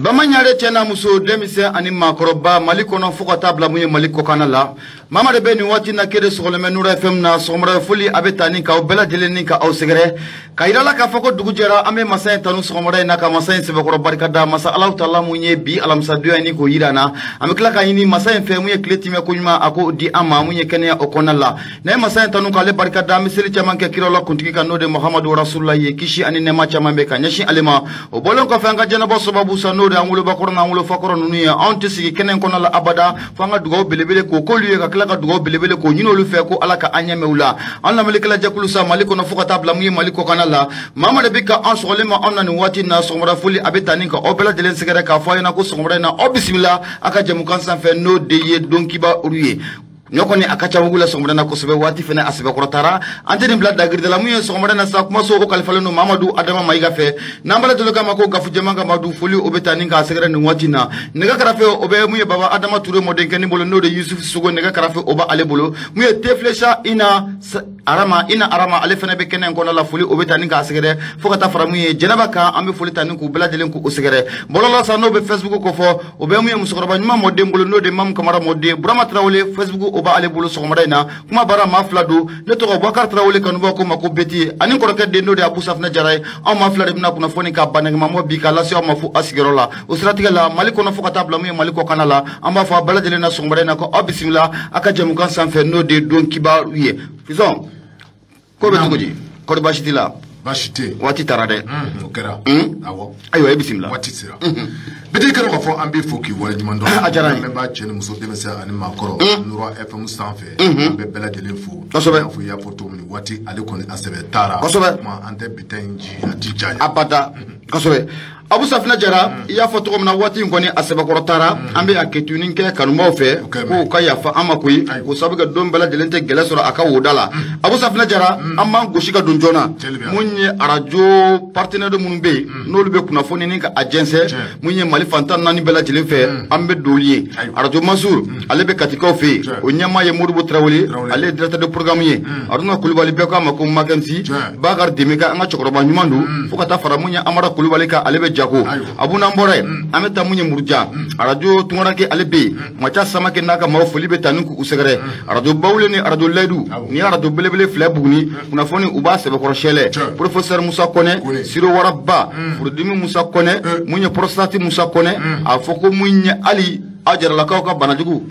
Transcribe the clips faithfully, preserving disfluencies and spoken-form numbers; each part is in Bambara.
Bamanyare tiena muso demise ani makoroba Mali kono fo ka tabla muye Mali kokana la mama de beni wati na kede sogoleme Nura F M na somra fuli abetani ka obela jeleni ka ausegre kairala ka foko dugujera ame masay tanu somra na ka masay sebe ko barka da masa Allah taala munye bi alam sadu ani ko yirana ame kala ka yini masay fe muye kleti me ko nyuma ako di ama munye kenya okona la na masay tanu ka le barka da misiri chaman ke kirola kuntiki ka node Muhammadu Rasulullah ye kishi ani nema chaman be ka nyashi alima o bolon ko fanga jana bo sababu sanu de angulo bakoro na angulo fakoro nunu ya onte sigi kenen kono la abada fanga dugo belebele ko ko liye ka kala ka dugo belebele ko nyino lu fe ko ala ka anya meula an la malika la jakulu sa maliko no fuka tabla muye maliko kana la mama de bika an solema onna ni wati na somra fuli abetani ka obela de len sigara ka fa na ko somra na o bismillah aka jamu kan san fe no de ye donkiba uruye nyokoni akacha mugula somra na ko sebe wati fena asebe ko tara anteni blad dagir de la muye somra na sa kuma so ko kalfaleno Mamadou Adama Maiga fe nambala de lokama ko gafu jemanga madu fuli obetani ka sigara ni wati na nega karafe obe muye baba Adama Touré modenkeni bolo no de Yusuf Sugo nega karafe oba ale bolo muye teflesha ina arama ina arama ale fena be kenen ko la fuli obetani ka sigara fokata fara muye jenaba ka ambe fuli tani ko blad de len ko sigara bolo la sa no be Facebook ko fo obe muye musokoroba nyuma modem bolo no de mam kamara modde Brahma Traoré Facebook oba ale bolo sogomada ina kuma bara mafla do ne to Bakar Traoré kanu bako mako beti ani ko roke de no de Abou Safna jaray on mafla de bina kuna foni ka baneng mamo bi kala si on mafu asigerola usratiga la maliko no fokata bla mu maliko kanala amba fa bala de na sogomada ina ko bismillah aka jamu kan san fe no de don kiba wiye fison ko be tugoji ko do bashitila bashite wati tarade mm okera awo ayo bismillah wati sira bidi kero ko ambe foki wala nyimando me ba chene muso de mesa ani makoro Nura F M sanfe be bela de l'info fu ya photo ni wati ale ko ni asebe tara ma ante bitenji atijanya apata kasobe Abou Safna jara ya photo ko na wati ngoni asebe ko tara ambe aketuni ke kanuma fe ko ka ya fa amakui ko sabuga don bela de lente gele sura aka wodala Abou Safna jara amma goshika dunjona munye arajo partenaire de munube no lube kuna foni ni ka agence munye Mali fantan nani bela jelen fe ambe dolier arajo Mansour ale be katiko fe o nyama ye Modibo Traoré ale directeur de programme ye aruna Kulubali be ko amako makansi Bakar Demeka anga chokoroba nyumandu fokata fara munye Amara Kulubali ka ale be jako Abu Nambore ameta munye murja arajo tungoranke ale be macha samake naka mawfuli be taninku usegere arajo Bawle ni arajo Ledu ni arajo belebele flebugni kuna foni uba sebe koroshele professeur Moussa Kone Siro Waraba Furdimi Moussa Kone munye prostati Moussa Kone a foko munye Ali ajara la ka banajugu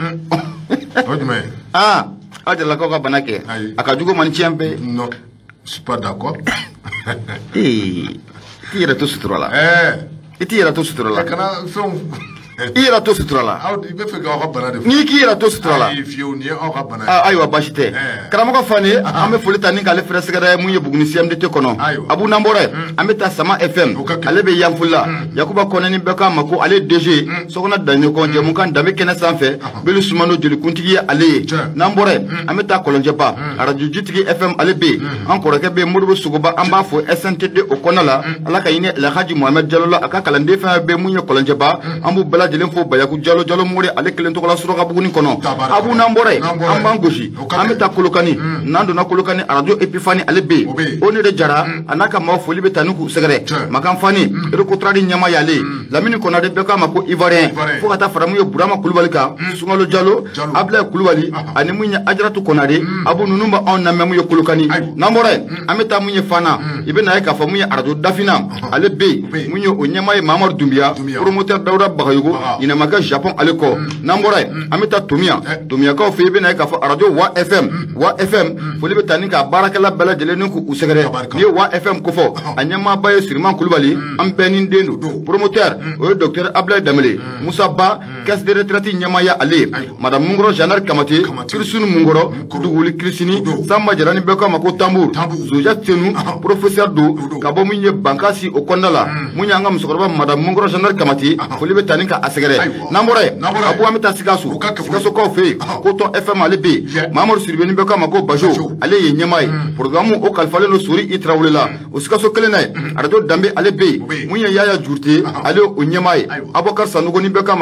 odme ah ajara la ka banake akajugo manchiambe non je suis pas d'accord eh tira to sutrola eh tira to sutrola kana fon ira to sutrola awdi be fe ga ko banade ni ki ira to sutrola ay fiu ni o ka banade aywa bashite karamo fane ame folita ni kale frese gara munye bugni C M D T kono Abu Nambore ame ta Sama F M ale be yamfula Yakuba Koneni beka mako ale D G sokona danyo ko je mun kan dame kene sanfe belu sumano jeli kuntigi ale Nambore ame ta kolonjeba radio jitigi F M ale be encore ke be Modibo Sugoba amba fo S N T D o konala ala kayine la Haji Mohamed Diallo aka kalande fa be munye kolonjeba ambu bela jelen fo bayaku Diallo Diallo mori ale kelen to kala suro ka buguni kono Abu Nambore amba ngoshi ame ta kolokani nando na kolokani radio Epifani ale be oni de jara anaka ma foli be tanuku segere makam fani ero kotradi nyama yale lamini kona de beka mako Ivoirien fo kata faramu yo Burama Kulubali ka Sungalo Diallo Abla Kulubali ani munya ajratu konade Abu Nunumba on na memu yo kolokani Nambore ame ta munya fana ibe na ka fa munya radio Dafina ale be munyo onyama e Mamadou Doumbia promoteur Daouda Bagayogo ina maka Japon ale ko Nambore ame ta Tumia Tumia ka fe ibe na ka fa radio Wa F M Wa F M foli be tanika barakala bela jelen ku usegere ni Wa F M ko fo anyama baye Sirman Kulubali am benin dendo promoteur o docteur Ablaye Damele Moussa Ba caisse de retraite nyama ya ale madame Mungoro Janar Kamate Kirsunu Mungoro duguli Krisini Samba Jarani beka mako Tambour Zoja Tenu professeur do kabo munye bankasi o kondala munya ngam sokoroba madame Mungoro Janar Kamate foli be tanika asegere Nambore abu amita sikasu sikasu ko fe ko to F M ale be Mamadou Sirbeni beka mako Bajo ale ye nyama programme o kalfale no suri Traoré la usikaso kelene arado dambe ale be munya yaya jurte ale o nyama Abokar Sanogo ni beka mako butel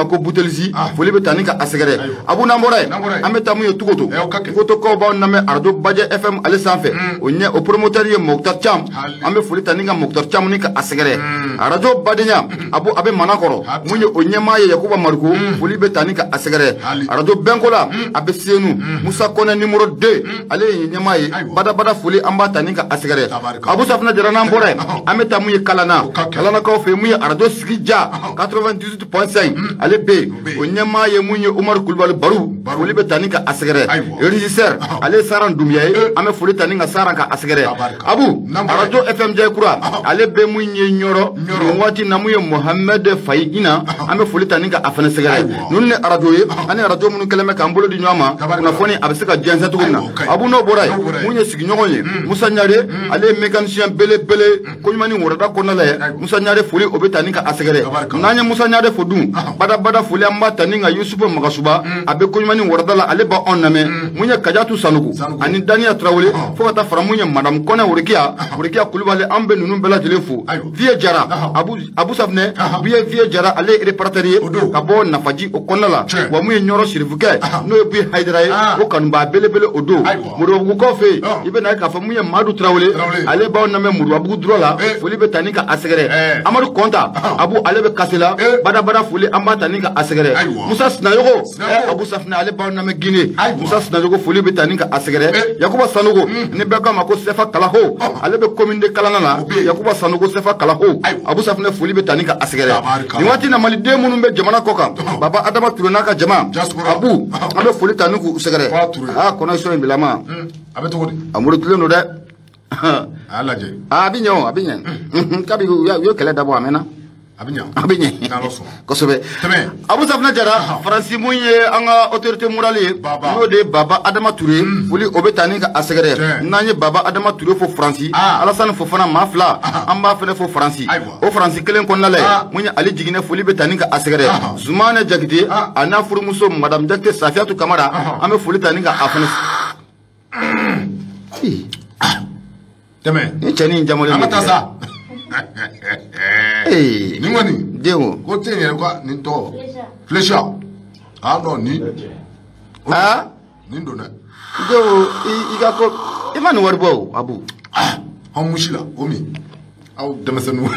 Chelsea foli bɛ tani ka asegɛrɛ abu nambore an bɛ taa mun ye Tugoto Tugoto kaw b'aw lamɛn radio Bajɛ F M ale sanfɛ o ɲɛ o promoteur ye Mokhtar Cham an bɛ foli tani ka Mokhtar Cham ni ka asegɛrɛ radio Badenya abu a bɛ Manakɔrɔ mun ye o ɲɛmaa ye Yakuba Mariko foli bɛ tani ka asegɛrɛ radio Benkola a bɛ Senu Musa Kɔnɛ numéro deux ale ye ɲɛmaa ye badabada foli an b'a tani ka asegɛrɛ abu Safinɛ Jara n'an bɔra an bɛ taa mun ye Kalana Kalanakaw fɛ mun ye radio Sigi Ja quatre-vingt-dix-huit point cinq ale bɛ yen o ɲɛmaa ye mun ye Umaru Kulubali Baru foli bɛ tani ka asegɛrɛ régisseur ale Saran Dumbuya ye an bɛ foli tani ka Saran ka asegɛrɛ abu radio F M Jayikura ale bɛ mun ye Ɲɔrɔ nin waati na mun ye Mohamed Fayi Ina an bɛ foli tani ka a fana sɛgɛrɛ ninnu ni radio ye ani radio minnu kɛlen bɛ k'an bolo di ɲɔgɔn ma kunnafoni a bɛ se ka jɛnsɛn cogo min na abu n'o bɔra yen mun ye sigiɲɔgɔn ye Musa Ɲare ale ye mécanicien belebele Koɲumani Wɔrɔda kɔnɔna la ye Musa Ɲare foli o bɛ tani ka asegɛrɛ n'an ye Musa Ɲare fo dun badabada foli an b'a tani ka Yusufu Magasuba a bɛ Koɲumani Wɔrɔda la ale b'a anw lamɛn mun ye Kajatu Sanuku ani Daniel Traoré fo ka taa fara mun ye Madame Kɔnɛ Worokiya Worokiya Kulubali an bɛ ninnu bɛɛ lajɛlen fo Vieux Jara abu abu Safinɛ Vieux Vieux Jara ale ye répartiteur ye ka bɔ Nafaji o kɔnɔna la wa mun ye Ɲɔrɔ Sirifukɛ n'o ye Buye Hayidara ye o kanuba belebele o don Moribabugukaw fɛ yen i bɛ na ye k'a fɔ mun ye Madu Traoré ale b'aw lamɛn Moribabugu dɔrɔn la foli bɛ tani ka asegɛrɛ Amadu Kɔnta abu ale bɛ Kasela badabada foli an b'a tani ka asegɛrɛ Musa Sinayogo abu Safinɛ ale b'aw lamɛn Guinée Musa Sinayogo foli bɛ tani ka asegɛrɛ Yakuba Sanogo ni bɛɛ k'a ma ko Sefa Kalaho ale bɛ commune de Kalana la Yakuba Sanogo Sefa Kalaho abu Safinɛ foli bɛ tani ka asegɛrɛ nin waati na Maliden minnu bɛ jamana kɔ kan Baba Adama Ture n'a ka jama abu an bɛ foli tani k'u sɛgɛrɛ aa connexion in bilama a bɛ cogo di a murutilen don dɛ a y'a lajɛ a bɛ ɲɛ o a bɛ ɲɛ kabi u ye kɛlɛ dabɔ a mɛnna a bɛ ɲɛ a bɛ ɲɛ kosɛbɛ abu Safinɛ Jara Faransi mun ye an ka autorité morale ye n'o de ye Baba Adama Ture foli o bɛ tani ka asegɛrɛ n'an ye Baba Adama Ture fo Faransi Alasani Fofana maa fila an b'a fana fo Faransi o Faransi kelen kɔnɔna la ye mun ye ale jiginɛ foli bɛ tani ka asegɛrɛ Zumana Jakite a n'a furumuso Madame Jakite Safiyatu Kamara an bɛ foli tani ka a fana tɛmɛ ni cɛnin jamalen an ka taa sa ee nin kɔni den ko tɛ yɛrɛ ka nin tɔgɔ Flecha ah non nin aa nin don dɛ den i ka ko i ma nin wari bɔ o abu anw musi la o min aw denmisɛnninw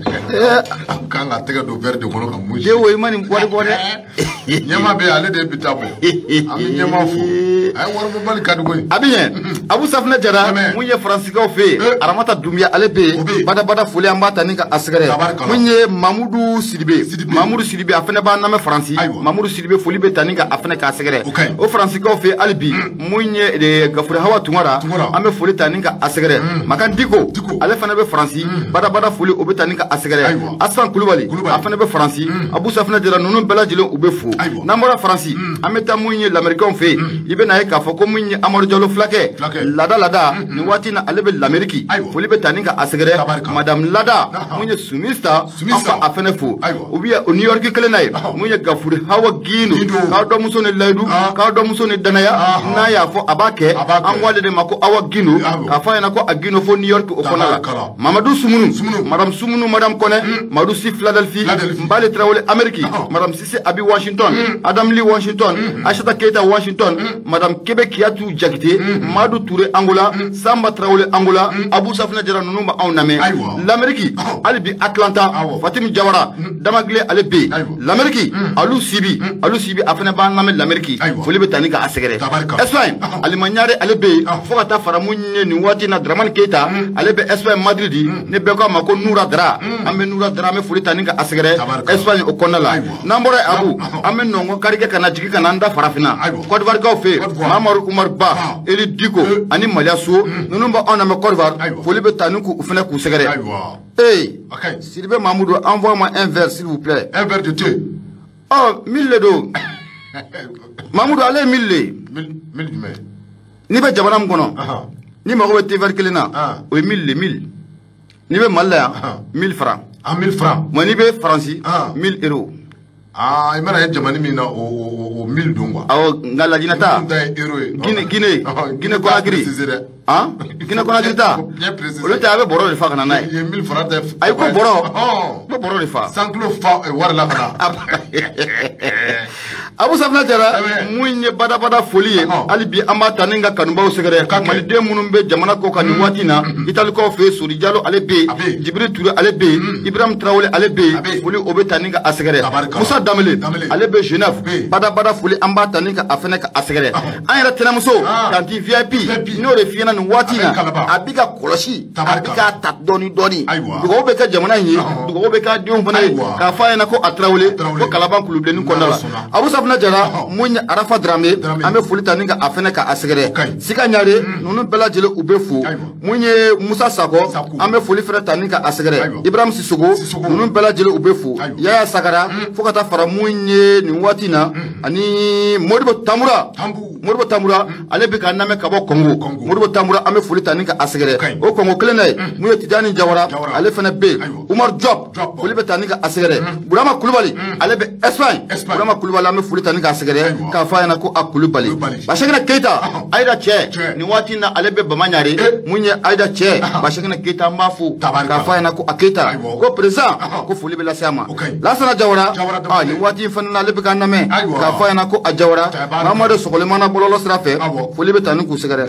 aw kan ka tɛgɛ don verre de kɔnɔ ka musi den i ma nin wari bɔ dɛ ɲɛma bɛ ale de bi taa bɔ an bɛ ɲɛma fo a ye wari bɔ bali ka di koyi a bɛ ɲɛ abu Safinɛ Jara mun ye Faransikaw fɛ yen Aramata Dunbiya ale bɛ yen badabada foli an b'a tani ka asegɛrɛ mun ye Mamudu Sidibe Mamudu Sidibe a fana b'an lamɛn Faransi Mamudu Sidibe foli bɛ tani ka a fana ka asegɛrɛ o Faransikaw fɛ yen hali bi mun ye Gafure Hawa Tunkara an bɛ foli tani ka asegɛrɛ Makan Diko ale fana bɛ Faransi badabada foli o bɛ tani ka asegɛrɛ Asan Kulubali a fana bɛ Faransi abu Safinɛ Jara ninnu bɛɛ lajɛlen u bɛ fo n'an bɔra Faransi an bɛ taa mun ye lamɛrikɛnw fɛ yen i bɛ na ye k'a fɔ ko mun ye Amadu Jalo Fulakɛ Lada Lada nin waati na ale bɛ l'Amérique foli bɛ tani ka asegɛrɛ Madame Lada mun ye Sumista an fa a fana fo u bɛ o New York kelen na ye mun ye Gafure Hawa Gino k'a dɔn muso ni layidu k'a dɔn muso ni danaya n'a y'a fɔ a b'a kɛ an wale de ma ko Awa Gino k'a fɔ a ɲɛna ko a Gino fo New York o kɔnɔ la Mamadu Sumunu Madame Sumunu Madame Kɔnɛ Madu Si Philadelphie Mbale Traoré Amérique Madame Sise Abi Washington Adam Lee Washington Aïssata Keita Washington Madame Kebe Kiyatu Jakite Madu Touré Angola Samba Traoré Angola abu Safinɛ Jara ninnu bɛ anw lamɛn l'Amérique hali bi Atlanta Fatim Jawara Damagle ale bɛ yen l'Amérique alu Sibi alu Sibi a fana b'an lamɛn l'Amérique foli bɛ tani ka a sɛgɛrɛ Espagne Alimaɲare ale bɛ yen fo ka taa fara mun ye nin waati na Dramane Keita ale bɛ Espagne Madrid ne bɛɛ k'a ma ko Noura Dra an bɛ Noura Dra an bɛ foli tani ka a sɛgɛrɛ Espagne o kɔnɔna la n'an bɔra abu an bɛ nɔngɔ karikɛ ka na jigin ka na an da farafinna Côte d'Ivoire kaw fɛ yen Mamadu Umar Ba Eli Diko ani Maliya So ninnu bɛ anw lamɛn Côte d'Ivoire foli bɛ tani k'u fana k'u sɛgɛrɛ ee Sidibe Mamadou envoie-moi un verre s'il vous plaît un verre de thé oh mille le don Mamadou ale mille le mille jumɛn n'i bɛ jamana min kɔnɔ ni mago bɛ thé verre kelen na o ye mille le mille n'i bɛ Mali la yan mille francs ah mille francs moi n'i bɛ Faransi mille euros ah i mana ye jamana min na o o mille don quoi awɔ nka lajinata ta ye euro ye Guinée Guinée Guinée Conakry ah kina kona jita olu ta abe boro de fa kana nay ye mille francs de ay ko boro ko boro de fa cent kilo fa war la kana Abu Safna Jara munye bada bada foli ali bi amba taninga kanubaw segere mali de munun be jamana ko kan watina itali ko fe suri jalo ale be Jibril Touré ale be Ibrahim Traoré ale be foli obe taninga asegere Musa Damele ale be Genève bada bada foli amba taninga afene ka asegere an yɛrɛ tɛnɛmuso tanti V I P n'o de fiyena ni waati na a bi ka kɔlɔsi a bi ka ta dɔɔni dɔɔni dugawu bɛ kɛ jamana in ye dugawu bɛ k'a denw fana ye k'a fɔ a ɲɛna ko a Traoré ko Kalaban kulubilenni kɔnɔna la Abu Safna Jara mun ye Arafa Dramé an bɛ foli ta ni ka a fɛnɛ ka a sɛgɛrɛ Sika Ɲare ninnu bɛɛ lajɛlen u bɛ fo mun ye Musa Sakɔ an bɛ foli fɛnɛ ta ni ka a sɛgɛrɛ Ibrahim Sissogo ninnu bɛɛ lajɛlen u bɛ fo Yaya Sagara fo ka taa fara mun ye nin waati na ani Modibo Tamura Modibo Tamura ale bɛ ka lamɛn ka bɔ Congo Modibo Tamura an bɛ foli ta ni ka a sɛgɛrɛ o Congo kelen na ye mun ye Tijani Jawara ale fɛnɛ bɛ yen Umar Diop foli bɛ ta ni ka a sɛgɛrɛ Burama Kulubali ale bɛ Espagne Burama Kulubali an bɛ foli ta ni ka a sɛgɛrɛ k'a fɔ a ɲɛna ko a Kulubali Bashakina Keita Aïda Cɛ nin waati na ale bɛ Bamaɲare mun ye Aïda Cɛ Bashakina Keita an b'a fo k'a fɔ a ɲɛna ko a Keita ko président ko foli bɛ lase a ma Lasana Jawara ah nin waati in fana na ale bɛ k'an lamɛn k'a fɔ a ɲɛna ko a Jawara Mamadu Sɔgɔlimana bɔlɔlɔ sira fɛ foli bɛ ta ni k'u sɛgɛrɛ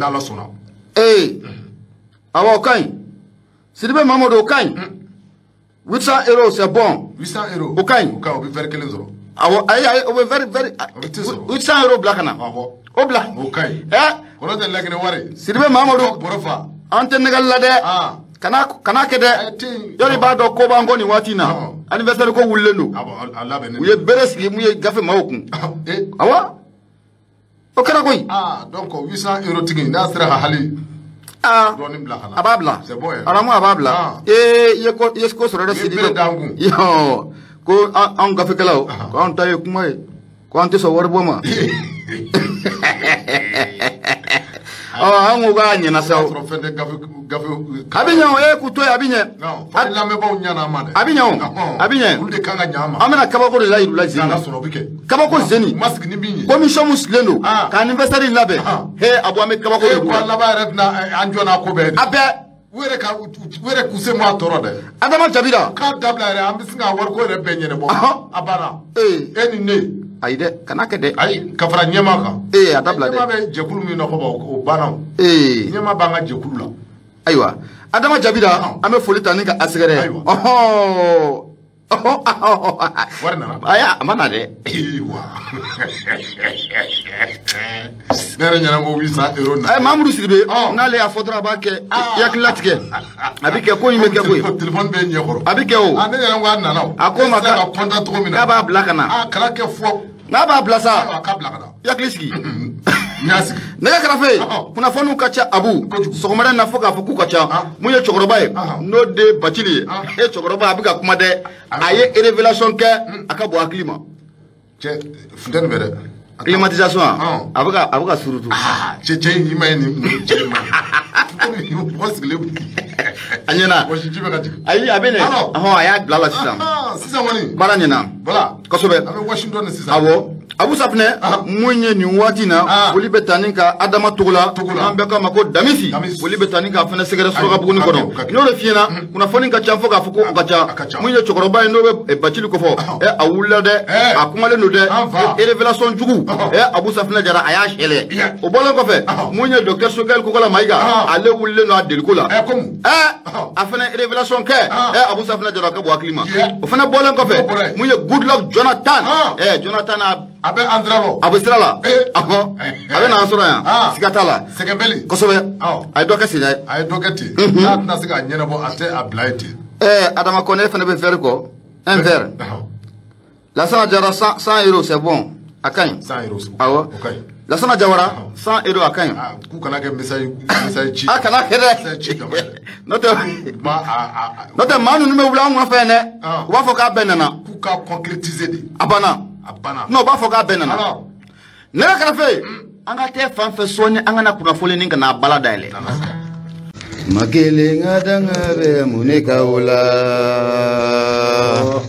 ee awɔ o ka ɲi Sidibe Mamadu o ka ɲi huit cents euros c'est bon huit cents euros o ka ɲi o ka o bɛ verre kelen sɔrɔ awɔ ayi ayi o bɛ very very huit cents euros bila ka na o bila o ka ɲi ɛ kɔrɔ tɛ laginɛ wari Sidibe Mamadu bɔrɔ fa an tɛ nɛgɛli la dɛ kana kana kɛ dɛ yɔrɔ i b'a dɔn ko b'an kɔ nin waati in na anniversaire ko wulilen don u ye bere sigi mun ye gafe maaw kun awɔ o kɛra koyi ah donc huit cents euros tigi n'a sera ka hali ah a b'a bila aramu a b'a bila ee i ye ko i ye ko sɔrɔ dɛ Sidibe yɔ ko anw gafekɛlaw ko anw ta ye kuma ye ko an tɛ sɔn wari bɔ ma an ko k'a ɲɛna sa o a bɛ ɲɛ o e k'u to yen a bɛ ɲɛ a bɛ ɲɛ o a bɛ ɲɛ an bɛna kabako de layiru la zeni kabako zeni commission min sigilen don ka anniversaire in labɛn he a bɔ an bɛ kabako de kɔnɔ a bɛɛ wɛrɛ ka wɛrɛ kuse ma tɔɔrɔ dɛ Adama Jabira k'a dabila yɛrɛ an bɛ sin ka wariko yɛrɛ bɛɛ ɲɛnabɔ a banna e ni ne ayi dɛ kana kɛ dɛ ayi ka fara ɲɛma kan ee a dabila dɛ ɲɛma bɛ jɛkulu min na ko o banna ee ɲɛma b'an ka jɛkulu la ayiwa Adama Jabira an bɛ foli ta ni ka a sɛgɛrɛ ɔhɔn wari nana ayi a ma na dɛ wa ne yɛrɛ ɲɛna ko huit cents euros na ayi Mamudu Sidibe n'ale y'a fɔ dɔrɔn a b'a kɛ i hakili latigɛ a bɛ kɛ ko in bɛ kɛ koyi téléphone bɛ ɲɛkɔrɔ a bɛ kɛ o ne yɛrɛ ko a nana o a ko ma ka content cogo min na k'a b'a bila ka na a kana kɛ fɔ n'a b'a bila sa k'a bila ka na i hakili sigi n'a sigi nɛgɛ kɛrɛfɛ kunnafoniw ka ca Abu sɔgɔmada in na fɔ k'a fɔ k'u ka ca mun ye cɛkɔrɔba ye n'o de Bacili ye e cɛkɔrɔba a bɛ ka kuma dɛ a ye révélation kɛ a ka bɔ hakili ma cɛ funtɛni bɛ dɛ climatisation a bɛ ka a bɛ ka surutu cɛ cɛ in ma ye nin cɛ in ma mɔgɔ sigilen a ɲɛna wɔsi ji bɛ ka jigin ayi a bɛ ɲɛ ɔhɔn a y'a bila a la sisan sisan kɔni baara ɲɛna kosɛbɛ an bɛ Washington de sisan awɔ Abu Safinɛ mun ye nin waati na foli bɛ taa ni ka Adama Togola an bɛɛ k'a ma ko Damisi foli bɛ taa ni ka fɛnɛ sɛgɛrɛ Surakabugu kɔnɔ n'o de f'i ɲɛna kunnafoni ka ca fɔ k'a fɔ ko o ka ca mun ye cɛkɔrɔba ye n'o bɛ Bacili kɔfɔ ɛ a wulila dɛ a kumalen don dɛ révélation jugu ɛ Abu Safinɛ Jara a y'a sɛlɛ o bɔlen kɔfɛ mun ye docteur Sogɛl Kokala Mayiga ale wulilen don a deliko la ɛ a fɛnɛ révélation kɛ ɛ Abu Safinɛ Jara ka bɔ hakili ma o fɛnɛ bɔlen kɔfɛ mun ye Goodluck Jonathan ɛ Jonathan a bɛ an sira la a bɛ sira la ahɔn a bɛ n'an sɔrɔ yan siga t'a la sɛgɛnbɛli kosɛbɛ a ye dɔ kɛ sen dɛ a ye dɔ kɛ ten n'a tɛna se k'a ɲɛnabɔ a tɛ a bila ye ten ɛɛ Adama Kɔnɛ fana bɛ verre kɔ un verre Lassana Jawara cent cent euros c'est bon a ka ɲi cent euros awɔ o ka ɲi Lassana Jawara cent euros a ka ɲi k'u kana kɛ message message ci a kana kɛ dɛ n'o tɛ n'o tɛ maa ninnu bɛ wuli an nɔfɛ dɛ u b'a fɔ k'a bɛɛ nana k'u ka concrétiser de a banna non u b'a fɔ k'a bɛɛ nana nɛgɛ kɛrɛfɛ an ka tɛ fan fɛ sɔɔni an kana kunnafoni ni ka n'a bala dayɛlɛ ma kelen ka danga bɛ mun ne ka o la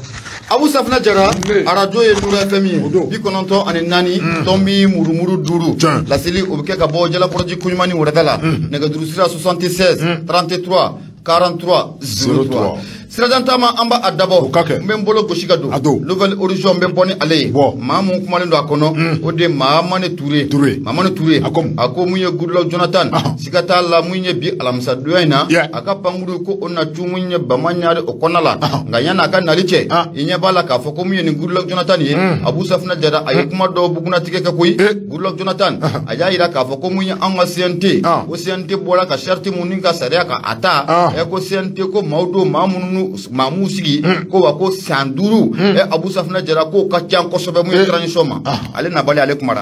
Abu Safna Jara arajo ye Nura F M bi kɔnɔntɔn ani naani tɔnbi murumuru duuru laseli o bɛ kɛ ka bɔ Jalakɔrɔji Kuɲumani Wɛrɛda la nɛgɛjuru sira soixante-seize trente-trois quarante-trois zéro trois sirajan taama an b'a dabɔ n bɛ n bolo gosi ka don nouvelle horizon n bɛ bɔ ni ale ye maa mun kumalen don a kɔnɔ o de Mahamane Ture Mahamane Ture a ko mun ye Goodluck Jonathan siga t'a la mun ye bi alamisa donya in na a ka pankuru ko o na cu mun ye Bamaɲare o kɔnɔna la nka yan'a ka nali cɛ i ɲɛ b'a la k'a fɔ ko mun ye nin Goodluck Jonathan ye Abu Safna Jara a ye kuma dɔw bugunatigɛ kɛ koyi Goodluck Jonathan a y'a jira k'a fɔ ko mun ye an ka C N T ko C N T bɔra ka charte mun ni ka sariya ka a ta ɛ ko C N T ko maaw don maa minnu maamu sigi ko wa ko san duuru ɛ Abu Safna Jara ko ka ca kosɛbɛ mun ye transition ma ale nabali ale kumara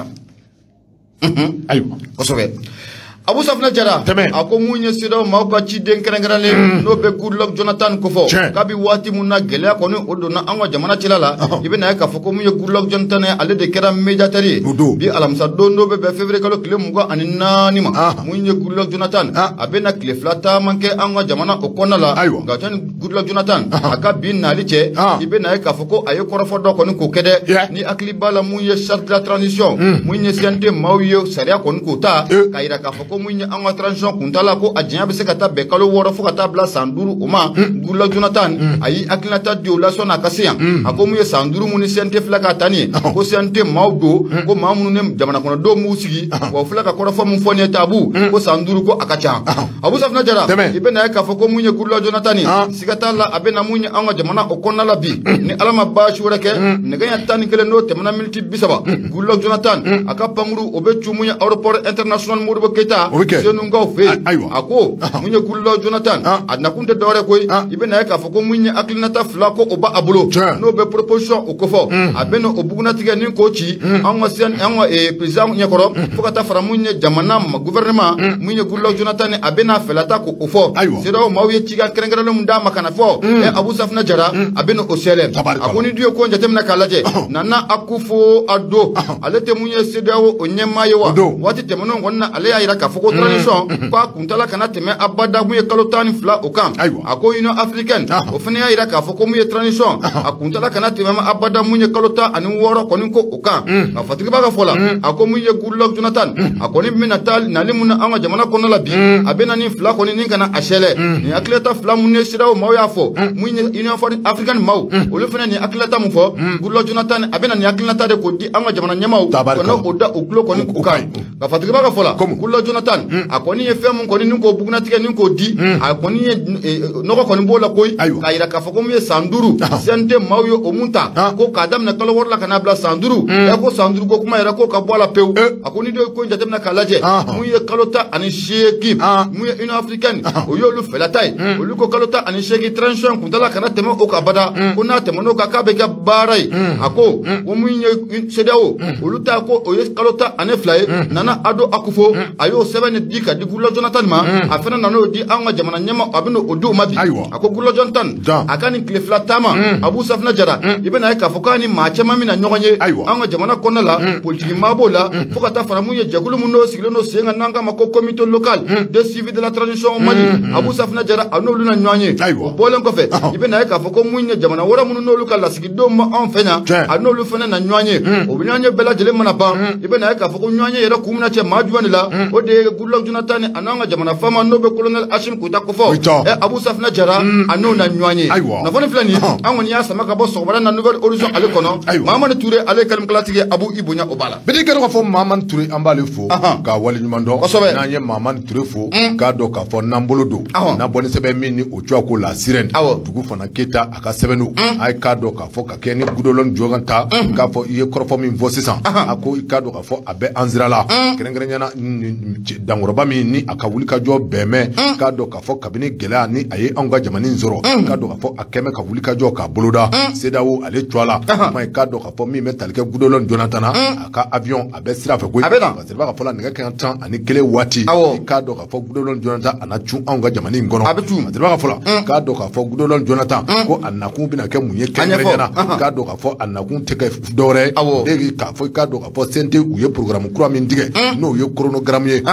ayiwa kosɛbɛ Abu Safna Jara a ko mun ye CEDEAO maaw ka ciden kɛrɛnkɛrɛnlen n'o bɛ Goodluck Jonathan ko fɔ kabi waati mun na gɛlɛya kɔni o donna an ka jamana cila la i bɛna ye k'a fɔ ko mun ye Goodluck Jonathan ye ale de kɛra médiateur ye bi alamisa don n'o bɛ bɛn février kalo tile mugan ani naani ma mun ye Goodluck Jonathan a bɛna tile fila taama kɛ an ka jamana o kɔnɔna la nka jɔnni Goodluck Jonathan a ka bi nali cɛ i bɛna ye k'a fɔ ko a ye kɔrɔfɔ dɔ kɔni k'o kɛ dɛ ni hakili b'a la mun ye charte de la transition mun ye C N T maaw ye sariya kɔni k'o ta k'a yira k'a fɔ ko mun ye an ka transition kuntala ko a diɲɛ bɛ se ka taa bɛn kalo wɔɔrɔ fo ka taa bila san duuru o ma Goodluck Jonathan a y'i hakilinata di o la sɔnni a ka se yan a ko mun ye san duuru mun ni C N T filɛ k'a ta nin ye ko C N T maaw don ko maa minnu ni jamana kɔnɔdenw m'u sigi wa u filɛ ka kɔrɔfɔ mun fɔ nin ye taabu ko san duuru ko a ka ca Abu Safna Jara i bɛna ye k'a fɔ ko mun ye Goodluck Jonathan siga t'a la a bɛna mun ye an ka jamana o kɔnɔna la bi ni Ala ma baasi wɛrɛ kɛ nɛgɛ ɲɛ tan ni kelen n'o tɛmɛna miniti bi saba Goodluck Jonathan a ka pankuru o bɛ cu mun ye aéroport international Modibo Keita Senukaw fɛ yen a ko mun ye Goodluck Jonathan a nakun tɛ dɔwɛrɛ koyi i bɛna ye k'a fɔ ko mun ye hakilinata fila ko o ba a bolo n'o bɛ proposition o kofɔ a bɛna o bugunatigɛ ni k'o ci an ka sen an ka président ɲɛkɔrɔ fo ka taa fara mun ye jamana gouvernement mun ye Goodluck Jonathan a bɛna fɛlata k'o fɔ CEDEAO maaw ye cikan kɛrɛnkɛrɛnlen mun d'a ma kana fɔ ɛ Abu Safna Jara a bɛna o sɛlɛ a ko ni dun ye ko jateminɛ k'a lajɛ Nana Akufo-Addo ale tɛ mun ye CEDEAO o ɲɛmaa ye wa waati tɛmɛnenw kɔni na ale y'a jira k'a fɔ ko transition k'a kuntala kana tɛmɛ abada mun ye kalo tan ni fila o kan a ko Union africaine o fana y'a jira k'a fɔ ko mun ye transition a kuntala kana tɛmɛ abada mun ye kalo tan ani wɔɔrɔ kɔni ko o kan nka fatigiba ka fɔ la a ko mun ye Goodluck Jonathan a kɔni bɛna taa nali mun na an ka jamana kɔnɔ la bi a bɛna nin fila kɔni ni kana a sɛlɛ nin hakililata fila mun ye CEDEAO maaw y'a fɔ mun ye Union africaine maaw olu fana nin hakililata mun fɔ Goodluck Jonathan a bɛna nin hakililata de k'o di an ka jamana ɲɛmaaw kɔnɔ o da o tulo kɔni o kan nka fatigiba ka fɔ la Goodluck Jonathan a kɔni ye fɛn mun kɔni ni k'o bugunatigɛ ni k'o di a kɔni ye nɔgɔ kɔni b'o la koyi k'a jira k'a fɔ ko mun ye san duuru C N T maaw ye o mun ta ko k'a daminɛ kalo wɔɔrɔ la ka n'a bila san duuru ɛ ko san duuru ko kuma yɛrɛ ko ka bɔ a la pewu a ko ni dɔ ye ko in jateminɛ k'a lajɛ mun ye kalo tan ani seegin mun ye Union africaine o y'olu fɛlata ye olu ko kalo tan ani seegin transition kuntala kana tɛmɛ o kan bada ko n'a tɛmɛn'o kan k'a bɛ kɛ baara ye a ko ko mun ye CEDEAO olu ta ko o ye kalo tan ani fila ye Nana Addo Akufo a y'o sɛbɛn de di ka di Goodluck Jonathan ma a fana nan'o di an ka jamana ɲɛma a bɛna o di o ma bi a ko Goodluck Jonathan a ka nin tile fila taama Abu Safna Jara i bɛna ye k'a fɔ k'a ni maa caman bɛna ɲɔgɔn ye an ka jamana kɔnɔna la politiki maa b'o la fo ka taa fara mun ye jɛkulu mun n'o sigilen n'o sen kan n'an k'a ma ko comité local de suivi de la transition au Mali Abu Safna Jara a n'olu na ɲɔgɔn ye o bɔlen kɔfɛ i bɛna ye k'a fɔ ko mun ye jamana wɛrɛ minnu n'olu ka lasigidenw ma anw fɛ yan a n'olu fana na ɲɔgɔn ye o ɲɔgɔn ye bɛɛ lajɛlen mana ban i bɛna ye k'a fɔ ko ɲɔgɔn ye yɛrɛ kun mina cɛ maa jumɛn de la o de ye Goodluck Jonathan a n'an ka jamana faama n'o bɛ colonel Hashim Kuita ko fɔ ɛ Abu Safna Jara a n'o na ɲɔgɔn ye nafolo filɛ nin an kɔni y'a sama ka bɔ sɔgɔmada na nouvelle horizon ale kɔnɔ Mahamane Ture ale ye kalimukalatigi Abu i bonya o b'a la bidi kɛra k'a fɔ Mahamane Ture an b'ale fo k'a waleɲuman dɔn kosɛbɛ n'an ye Mahamane Ture fo k'a dɔn k'a fɔ n'an bolo don n'an bɔ ni sɛbɛn min ni o cogoya ko la sirène dugu fana Keita a ka sɛbɛnniw a ye k'a dɔn k'a fɔ ka kɛ ni Goodluck Jonathan ta k'a fɔ i ye kɔrɔfɔ min fɔ sisan a ko i k'a dɔn k'a fɔ a bɛ an sira la kɛrɛnkɛrɛnyana dankɔrɔba min ni a ka wuli ka jɔ bɛnbɛn k'a dɔn k'a fɔ kabini gɛlɛya ni a ye anw ka jamana in sɔrɔ k'a dɔn k'a fɔ a kɛmɛ ka wuli ka jɔ k'a boloda CEDEAO ale cogoya la kuma ye k'a dɔn k'a fɔ min bɛ tali kɛ Goodluck Jonathan na a ka avion a bɛ sira fɛ koyi parce que b'a ka fɔ la nɛgɛ kanɲɛ tan ani kelen waati i k'a dɔn k'a fɔ Goodluck Jonathan a na cun anw ka jamana in kɔnɔ parce que b'a ka fɔ la k'a dɔn k'a fɔ Goodluck Jonathan ko a nakun bɛna kɛ mun ye kɛrɛnkɛrɛnyana k'a dɔn k'a fɔ a nakun tɛ kɛ dɔwɛrɛ ye k'a fɔ i k'a dɔn k'a fɔ C N T u ye programme kura min tigɛ n'o ye chronogramme ye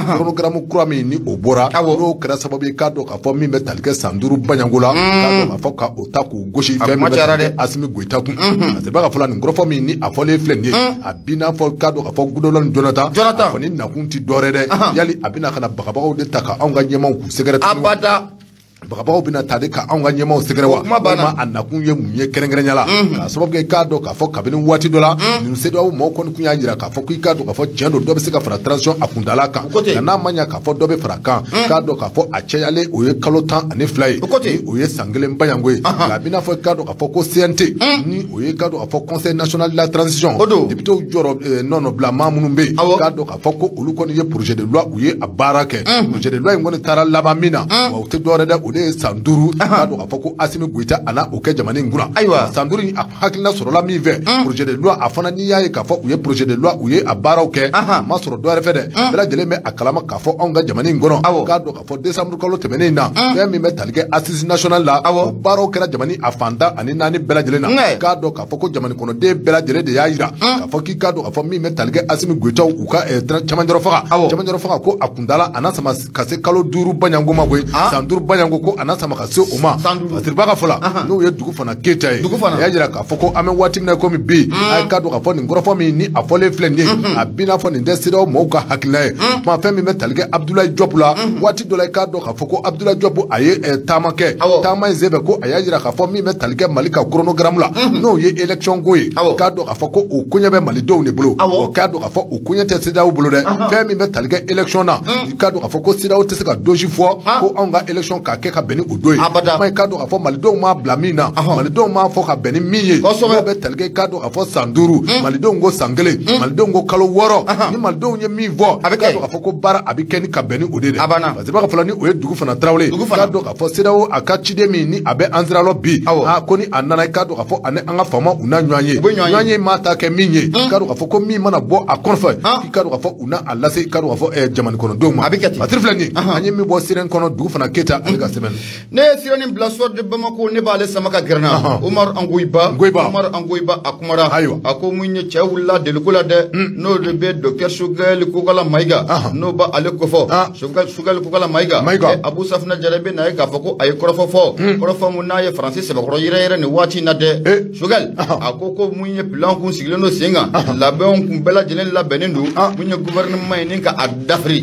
chronogramme kura min ni o bɔra n'o kɛra sababu ye k'a dɔn k'a fɔ min bɛ tali kɛ san duuru Baɲango la k'a dɔn k'a fɔ ka o ta k'o gosi fɛn min bɛ kɛ Asimi Goyita kun parce que b'a ka fɔ la nin kɔrɔfɔ min ni a fɔlen filɛ nin ye a bi n'a fɔ k'a dɔn k'a fɔ Goodluck Jonathan a kɔni nakun ti dɔwɛrɛ dɛ yali a bɛna ka na bagabagaw de ta ka anw ka ɲɛmaw k'u sɛgɛrɛ abada bagabagaw bɛna ta de ka anw ka ɲɛmaw sɛgɛrɛ wa walima a nakun ye mun ye kɛrɛnkɛrɛnya la k'a sababu kɛ k'a dɔn k'a fɔ kabini waati dɔ la nin CEDEAO mɔgɔw kɔni kun y'a jira k'a fɔ k'i k'a dɔn k'a fɔ tiɲɛ don dɔ bɛ se ka fara transition a kuntala kan nka n'a ma ɲɛ k'a fɔ dɔ bɛ fara kan k'a dɔn k'a fɔ a cɛyalen o ye kalo tan ani fila ye ni o ye san kelen Baɲango ye nka a bɛna fɔ k'a dɔn k'a fɔ ko C N T ni o ye k'a dɔn k'a fɔ conseil national de la transition députés jɔyɔrɔ nɔnɔbila maa minnu bɛ yen k'a dɔn k'a fɔ ko olu kɔni ye projet de loi u ye a baara kɛ projet de loi in kɔni taara laban min na wa o tɛ dɔwɛrɛ dɛ o de ye san duuru k'a dɔn k'a fɔ ko Asimi Goyita a na o kɛ jamana in kunna san duuru in a hakilina sɔrɔla min fɛ projet de loi a fana n'i y'a ye k'a fɔ u ye projet de loi u ye a baaraw kɛ a ma sɔrɔ dɔwɛrɛ fɛ dɛ bɛɛ lajɛlen bɛ a kalama k'a fɔ anw ka jamana in kɔnɔ k'a dɔn k'a fɔ décembre kalo tɛmɛnen in na fɛn min bɛ tali kɛ assise nationale la o baaraw kɛra jamana a fantan ani naani bɛɛ lajɛlen na k'a dɔn k'a fɔ ko jamana kɔnɔden bɛɛ lajɛlen de y'a yira k'a fɔ k'i k'a dɔn k'a fɔ min bɛ tali kɛ Asimi Goyita u ka cɛmancɛrɔ faga cɛmancɛrɔ faga ko a kuntala a na sama ka se kalo duuru Baɲango ma koyi san duuru Baɲango ko a na sama ka se o ma Siriba ka fɔ la n'o ye dugu fana Keyita ye a y'a jira k'a fɔ ko an bɛ waati min na komi bi a ye k'a dɔn k'a fɔ nin kɔrɔfɔ min ni a fɔlen filɛ nin ye a bi n'a fɔ nin tɛ CEDEAO mɔgɔw ka hakilina ye kuma fɛn min bɛ tali kɛ Abdoulaye Diop la waati dɔ la i k'a dɔn k'a fɔ ko Abdoulaye Diop a ye taama kɛ taama in senfɛ ko a y'a jira k'a fɔ min bɛ tali kɛ Mali ka chronogramme la n'o ye élection ko ye k'a dɔn k'a fɔ ko o koɲɛ bɛ malidenw de bolo o k'a dɔn k'a fɔ o koɲɛ tɛ CEDEAO bolo dɛ fɛn min bɛ tali kɛ élection na k'a dɔn k'a fɔ ko CEDEAO tɛ se ka dosi fɔ ko anw ka élection k'a kɛ ka bɛn ni o don ye kuma k'a dɔn k'a fɔ malidenw m'a bila min na malidenw m'a fɔ ka bɛn ni min ye n'o bɛ tali kɛ k'a dɔn k'a fɔ san duuru malidenw ko san kelen malidenw ko kalo wɔɔrɔ ni malidenw ye min fɔ k'a dɔn k'a fɔ ko baara a bɛ kɛ ni ka bɛn ni o de ye parce que b'a ka fɔlɔ ni o ye Dugu fana Tarawele k'a dɔn k'a fɔ CEDEAO a ka ciden min ni a bɛ an siralɔ bi ko ni a nana k'a dɔn k'a fɔ ani an ka faama u na ɲɔgɔn ye ɲɔgɔn ye maa ta kɛ min ye k'a dɔn k'a fɔ ko min mana bɔ a kɔnɔfɛ k'a dɔn k'a fɔ u na a lase k'a dɔn k'a fɔ jamana kɔnɔdenw ma a bɛ kɛ ten a tiri filɛ nin an ye min bɔ Sirɛn kɔnɔ Dugu fana Keyita ale ka sɛbɛn ne ye Sirɛn bila sɔrɔ de Bamako ne b'ale sama ka gɛrɛna Omar Angoyiba Omar Angoyiba a kumara a ko mun ye cɛ wulila deliko la dɛ n'o de bɛ docteur Sogɛli Kokala Mayiga n'o ba ale kofɔ Sogɛli Kokala Mayiga Abu Safina Jarabi n'a ye k'a fɔ ko a ye kɔrɔfɔ fɔ kɔrɔfɔ mun n'a ye Faransi sɛbɛkɔrɔ yɛrɛ yɛrɛ nin waati in na dɛ Sogɛli a ko ko mun ye plan kun sigilen don sen kan labɛnw kun bɛɛ lajɛlen labɛnnen don mun ye gouvernement ye ni ka a dafiri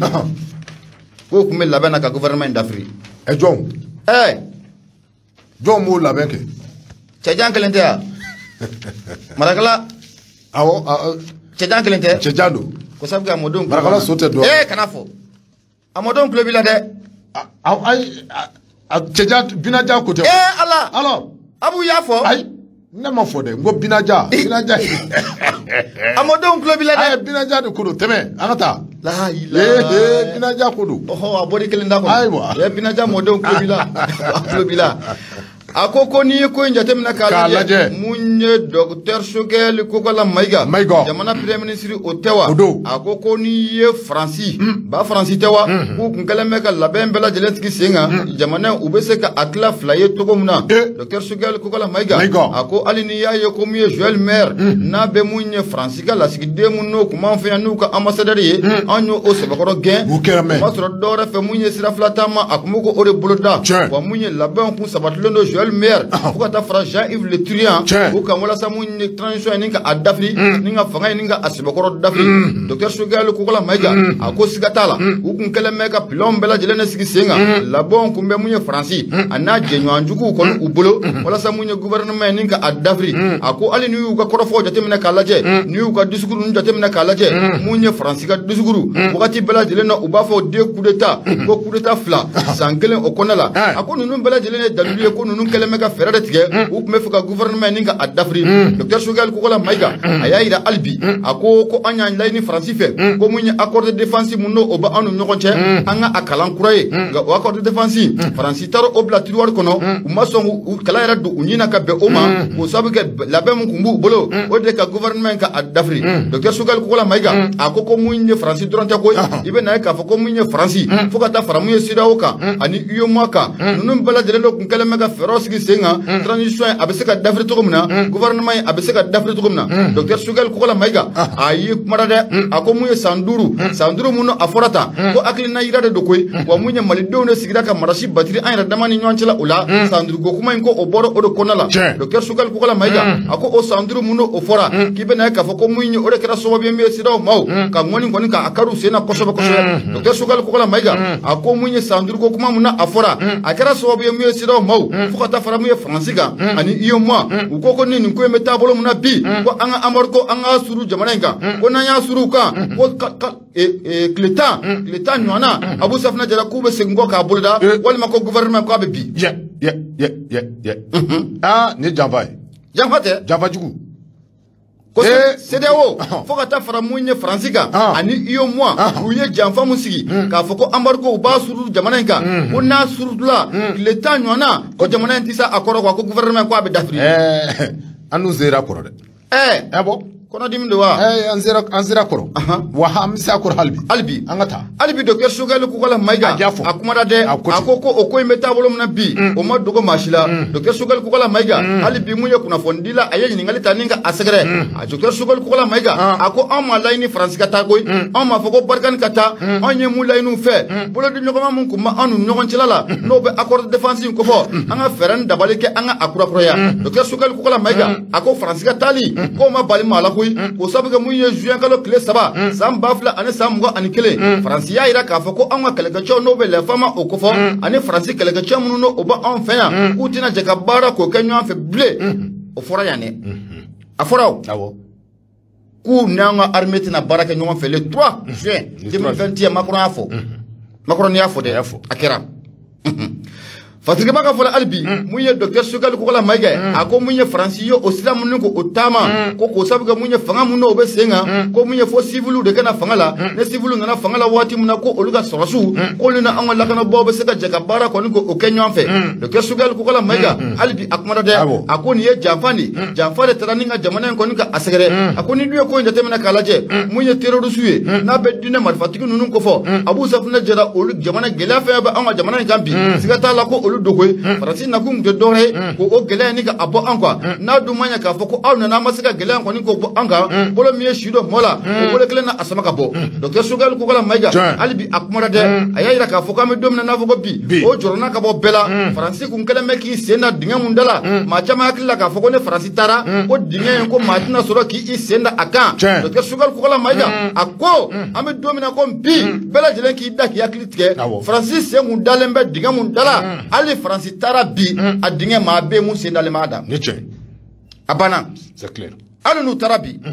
k'o kun bɛ labɛn na ka gouvernement in dafiri ɛ jɔn ɛ jɔn b'o labɛn kɛ cɛjan kelen tɛ yan marakala awɔ cɛjan kelen tɛ cɛjan don ko sabu kɛ a mɔdenw marakala so tɛ dɔn ee kana fɔ a mɔdenw tulo b'i la dɛ ayi cɛjan binaja ko tɛ ee ala alors abu y'a fɔ ayi ne ma fɔ dɛ n ko binaja binaja a mɔdenw tulo b'i la dɛ ayi binaja de ko don tɛmɛ an ka taa lahayila ee binaja ko don ɔhɔ a bɔli kelen da kɔnɔ ayiwa ee binaja mɔdenw tulo b'i la a tulo b'i la a ko ko n'i ye ko in jateminɛ k'a lajɛ mun ye docteur Sogɛli Kokala Mayiga jamana premier ministre o tɛ wa a ko ko n'i ye Faransi ba Faransi tɛ wa k'u kun kɛlen bɛ ka labɛn bɛɛ lajɛlen sigi sen kan jamana u bɛ se ka a tila fila ye cogo min na docteur Sogɛli Kokala Mayiga a ko hali n'i y'a ye ko mun ye Joël Maire n'a bɛ mun ye Faransi ka lasigiden mun n'o kun b'an fɛ yan n'u ka ambassadeur ye an y'o o sɛbɛkɔrɔ gɛn o ma sɔrɔ dɔwɛrɛ fɛ mun ye sira fila taama a kun b'o ko o de bolo da wa mun ye labɛnw kun sabatilen don Joël Maire fo ka taa fara Jean-Yves Le Drian o kan walasa mun ye transition ni ka a dafiri ni ka fanga ni ka a sɛbɛkɔrɔ dafiri docteur Sogɛli Kokala Mayiga a ko siga t'a la u kun kɛlen bɛ ka pilɔnw bɛɛ lajɛlen sigi sen kan labɛnw kun bɛ mun ye Faransi a n'a jɛɲɔgɔnjuguw kɔni u bolo walasa mun ye gouvernement ni ka a dafiri a ko hali n'i y'u ka kɔrɔfɔw jateminɛ k'a lajɛ n'i y'u ka discours ninnu jateminɛ k'a lajɛ mun ye Faransi ka discours wagati bɛɛ lajɛlen na u b'a fɔ deux coup d'état ko coup d'état fila san kelen o kɔnɔna la a ko ninnu bɛɛ lajɛlen ye dalilu ye ko ninnu kɛlen bɛ ka fɛɛrɛ de tigɛ u tun bɛ fɛ ka gouvernement ni ka a dafiri docteur Sogɛli Kokala Mayiga a y'a jira hali bi a ko ko an y'an laɲini Faransi fɛ ko mun ye accord de défense mun n'o o bɛ an ni ɲɔgɔn cɛ an ka a kalan kura ye nka o accord de défense Faransi taara o bila tiroir kɔnɔ u ma sɔn u kalan yɛrɛ don u ɲin na ka bɛn o ma k'o sababu kɛ labɛn mun kun b'u bolo o de ka gouvernement ka a dafiri docteur Sogɛli Kokala Mayiga a ko ko mun ye Faransi dɔrɔn tɛ koyi i bɛ na ye k'a fɔ ko mun ye Faransi fo ka taa fara mun ye CEDEAO kan ani U E M O A kan ninnu bɛɛ lajɛlen de kun kɛlen bɛ ka fɛɛrɛw sigi senga transition a bɛ se ka dafiri cogo min na gouvernement a bɛ se ka dafiri cogo min na docteur Sogɛl Kokala Mayiga a yi kumara dɛ a ko mun ye san duuru san duuru mun a fɔra tan ko hakilina yira de don koyi wa mun ye malidenw de sigira ka marasi batiri an yɛrɛ dama ni ɲɔgɔn cɛla o la san duuru ko kuma in ko o bɔra o de kɔnɔna la docteur Sogɛl Kokala Mayiga a ko o san duuru mun o fɔra k'i bɛ na ye k'a fɔ ko mun ye o de kɛra sababu ye min ye sidaw maaw ka ŋɔni kɔni k'a kariw sen na kosɛbɛ kosɛbɛ docteur Sogɛl Kokala Mayiga a ko mun ye san duuru ko kuma mun a fɔra a kɛra sababu ye min ye sidaw maaw fo ka taa fara mun ye faransi kan ani U E M O A u ko ko ni nin ko in bɛ taabolo mun na bi ko an ka embargo an ka suru jamana in kan ko n'an y'a suru kan ko tile tan tile tan ɲɔgɔnna Abu Safinɛ Jara k'u bɛ segin kɔ k'a boloda walima ko gouvernement k'a bɛ bi. Yɛ yɛ yɛ yɛ yɛ aa nin janfa ye. Janfa tɛ. Janfa jugu. ko C D A O fo ka taa fara mun ye faransi kan ani U E M O A u ye janfa mun sigi k'a fɔ ko embargo u b'a suru jamana in kan ko n'a surula tile tan ɲɔgɔnna ko jamana in tɛ se a kɔrɔ quoi ko gouvernement k'a bɛ dafiri. An dun sera kɔrɔ dɛ. ɛɛ ɛ bɔ. kɔnɔdimi don wa. ɛɛ an sera an sera kɔrɔ. wa an bɛ se a kɔrɔ hali bi. hali bi an ka taa. hali bi docteur Sogɛl Kokala Mayiga a kumana dɛ a ko ko o ko in bɛ taabolo min na bi o ma dogo maa si la docteur Sogɛl Kokala Mayiga hali bi mun ye kunnafoni dila a ye ɲininkali ta ni ka a sɛgɛrɛ a docteur Sogɛl Kokala Mayiga a ko anw ma laɲini faransi ka taa koyi anw m'a fɔ ko Barikani ka taa anw ye mun laɲiniw fɛ bolodiɲɔgɔnma mun tun bɛ anw ni ɲɔgɔn cɛla la n'o bɛ accord de défense in kofɔ an ka fɛɛrɛ ni dabali kɛ an ka a kurakuraya docteur Sogɛl Kokala Mayiga a ko faransi ka taali k'o ma bali maa la koyi o sabu kɛ mun ye juin kalo tile saba san ba fila ani san mugan ani kelen faransi y'a yira k'a fɔ ko anw ka kɛlɛkɛcɛw n'o bɛ lɛfama o kofɔ ani faransi kɛlɛkɛcɛ minnu n'o o bɛ anw fɛ yan k'u tɛna jɛ ka baara k'o kɛ ɲɔgɔn fɛ bilen o fɔra yan dɛ a fɔra o k'u n'an ka armée tɛna baara kɛ ɲɔgɔn fɛ le trois juin deux mille vingt et un Macron y'a fɔ Macron y'a fɔ dɛ a kɛra Fatigima ka fɔla hali bi mun ye docteur Sogɛl Kokala Mayiga a ko mun ye faransi ye o sira minnu ko o taama ko k'o sabu kɛ mun ye fanga mun n'o bɛ sen kan ko mun ye fo civiliw de kana fanga la ne civiliw nana fanga la waati min na ko olu ka sɔrɔsiw k'olu na an ka lakanabaaw bɛ se ka jɛ ka baara kɔni k'o kɛ ɲɔgɔn fɛ docteur Sogɛl Kokala Mayiga hali bi a kumana dɛ a ko nin ye janfa de janfa de taara ni ka jamana in kɔni ka a sɛgɛrɛ a ko ni dun ye ko in jateminɛ k'a lajɛ mun ye terrorisiw ye n'a bɛ diinɛ marifatigi ninnu kofɔ Abu Safinɛ Jara olu jamana gɛlɛya fɛn bɛ an ka jamana in kan bi siga t'a la ko olu dogoye faransi nakun tɛ dɔwɛrɛ ye ko o gɛlɛya ni ka a bɔ an kan n'a dun ma ɲɛ k'a fɔ ko aw nana an ma se ka gɛlɛya kɔni k'o bɔ an kan bolo min ye si dɔ mɔ la o bolo kelen na a sama ka bɔ docteur Sogɛl Kokala Mayiga hali bi a kumana dɛ a y'a yira k'a fɔ k'an bɛ don min na n'a fɔ ko bi o jɔrɔna ka bɔ bɛɛ la faransi kun kɛlen bɛ k'i sen da dingɛ mun da la maa caman hakili la k'a fɔ ko ne faransi taara ko dingɛ in ko maa tɛna sɔrɔ k'i sen da a kan docteur Sogɛl Kokala Mayiga a ko an bɛ don min na ko bi bɛɛ lajɛlen k'i da k'i hakili tigɛ faransi sen kun dalen bɛ dingɛ mun da la hali faransi taara bi a dingɛ maa bɛɛ mun sen dalen b'a da a banna c'est clair hali n'u taara bi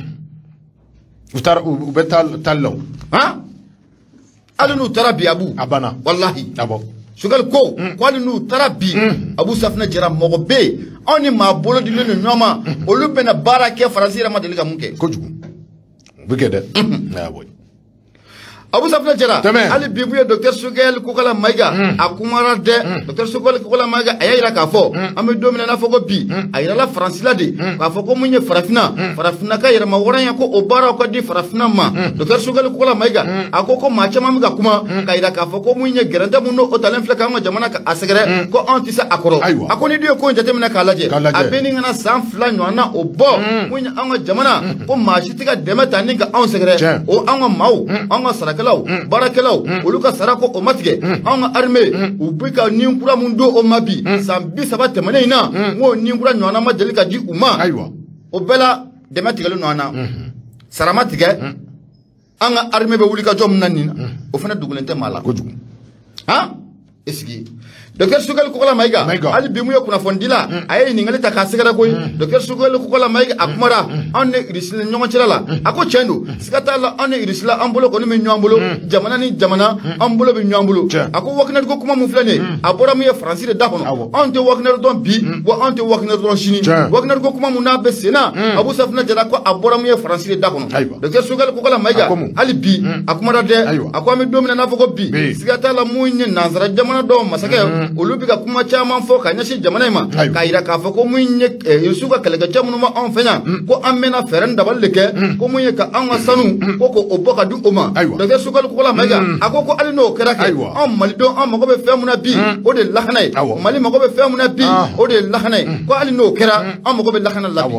u taara u bɛ taali la o han hali n'u taara bi Abu a banna walahi awɔ Sogɛl ko ko hali n'u taara bi Abu Safinɛ Jara mɔgɔ bɛ yen anw ni maa bolo dilen don ɲɔgɔn ma olu bɛna baara kɛ faransi yɛrɛ ma deli ka mun kɛ kojugu u bɛ kɛ dɛ awɔ Abu Safinɛ Jara hali bi mun ye docteur Sogɛl Kokala Mayiga a kumana dɛ docteur Sogɛl Kokala Mayiga a y'a yira k'a fɔ an bɛ don min na n'a fɔ ko bi a yirala faransi la de k'a fɔ ko mun ye farafinna farafinna ka yɛrɛma wɔrɔnya ko o baaraw ka di farafinna ma docteur Sogɛl Kokala Mayiga a ko ko maa caman bɛ ka kuma k'a yira k'a fɔ ko mun ye gɛrɛntɛ mun n'o talen filɛ k'an ka jamana ka a sɛgɛrɛ ko anw tɛ se a kɔrɔ a ko ni dun ye ko in jateminɛ k'a lajɛ a bɛ ni kana san fila ɲɔgɔnna o bɔ mun ye an ka jamana ko maa si tɛ ka dɛmɛ ta ni ka anw sɛgɛrɛ o an ka maaw an ka sarakɛlaw baarakɛlaw olu ka sara ko o ma tigɛ anw ka armée u bɛ ka nin kura mun don o ma bi san bi saba tɛmɛnen in na n ko nin kura ɲɔgɔnna ma deli ka di u ma o bɛɛ la dɛmɛ tigɛlen ɲɔgɔn na sara ma tigɛ an ka armée bɛ wuli ka jɔ min na nin na o fana dogolen tɛ maa la kojugu han est-ce que docteur Sogɛl Kokala Mayiga hali bi mun ye kunnafoni dila a ye ɲininkali ta k'a sɛgɛrɛ koyi docteur Sogɛl Kokala Mayiga a kumara anw ni Irisi ni ɲɔgɔn cɛla la a ko tiɲɛ don siga t'a la anw ni Irisi la an bolo kɔni bɛ ɲɔgɔn bolo jamana ni jamana an bolo bɛ ɲɔgɔn bolo a ko Wagner ko kuma mun filɛ nin ye a bɔra mun ye faransi de da kɔnɔ anw tɛ Wagner dɔn bi wa anw tɛ Wagner dɔn sini Wagner ko kuma mun n'a bɛ sen na Abu Safinɛ Jara ko a bɔra mun ye faransi de da kɔnɔ docteur Sogɛl Kokala Mayiga hali bi a kumara dɛ a ko an bɛ don min na n'a fɔ ko bi siga t'a la mun ye nansara jamana dɔw masakɛ olu bi ka kuma caman fɔ ka ɲɛsin jamana in ma k'a yira k'a fɔ ko mun ye Yusu ka kɛlɛkɛcɛ minnu ma anw fɛ yan ko an bɛna fɛɛrɛ ni dabali de kɛ ko mun ye ka anw ka sanu ko k'o bɔ ka di o ma docteur Sukali Kokala Mayiga a ko ko hali n'o kɛra kɛ anw malidenw an mago bɛ fɛn mun na bi o de ye lakana ye Mali mago bɛ fɛn mun na bi o de ye lakana ye ko hali n'o kɛra an mago bɛ lakana la bi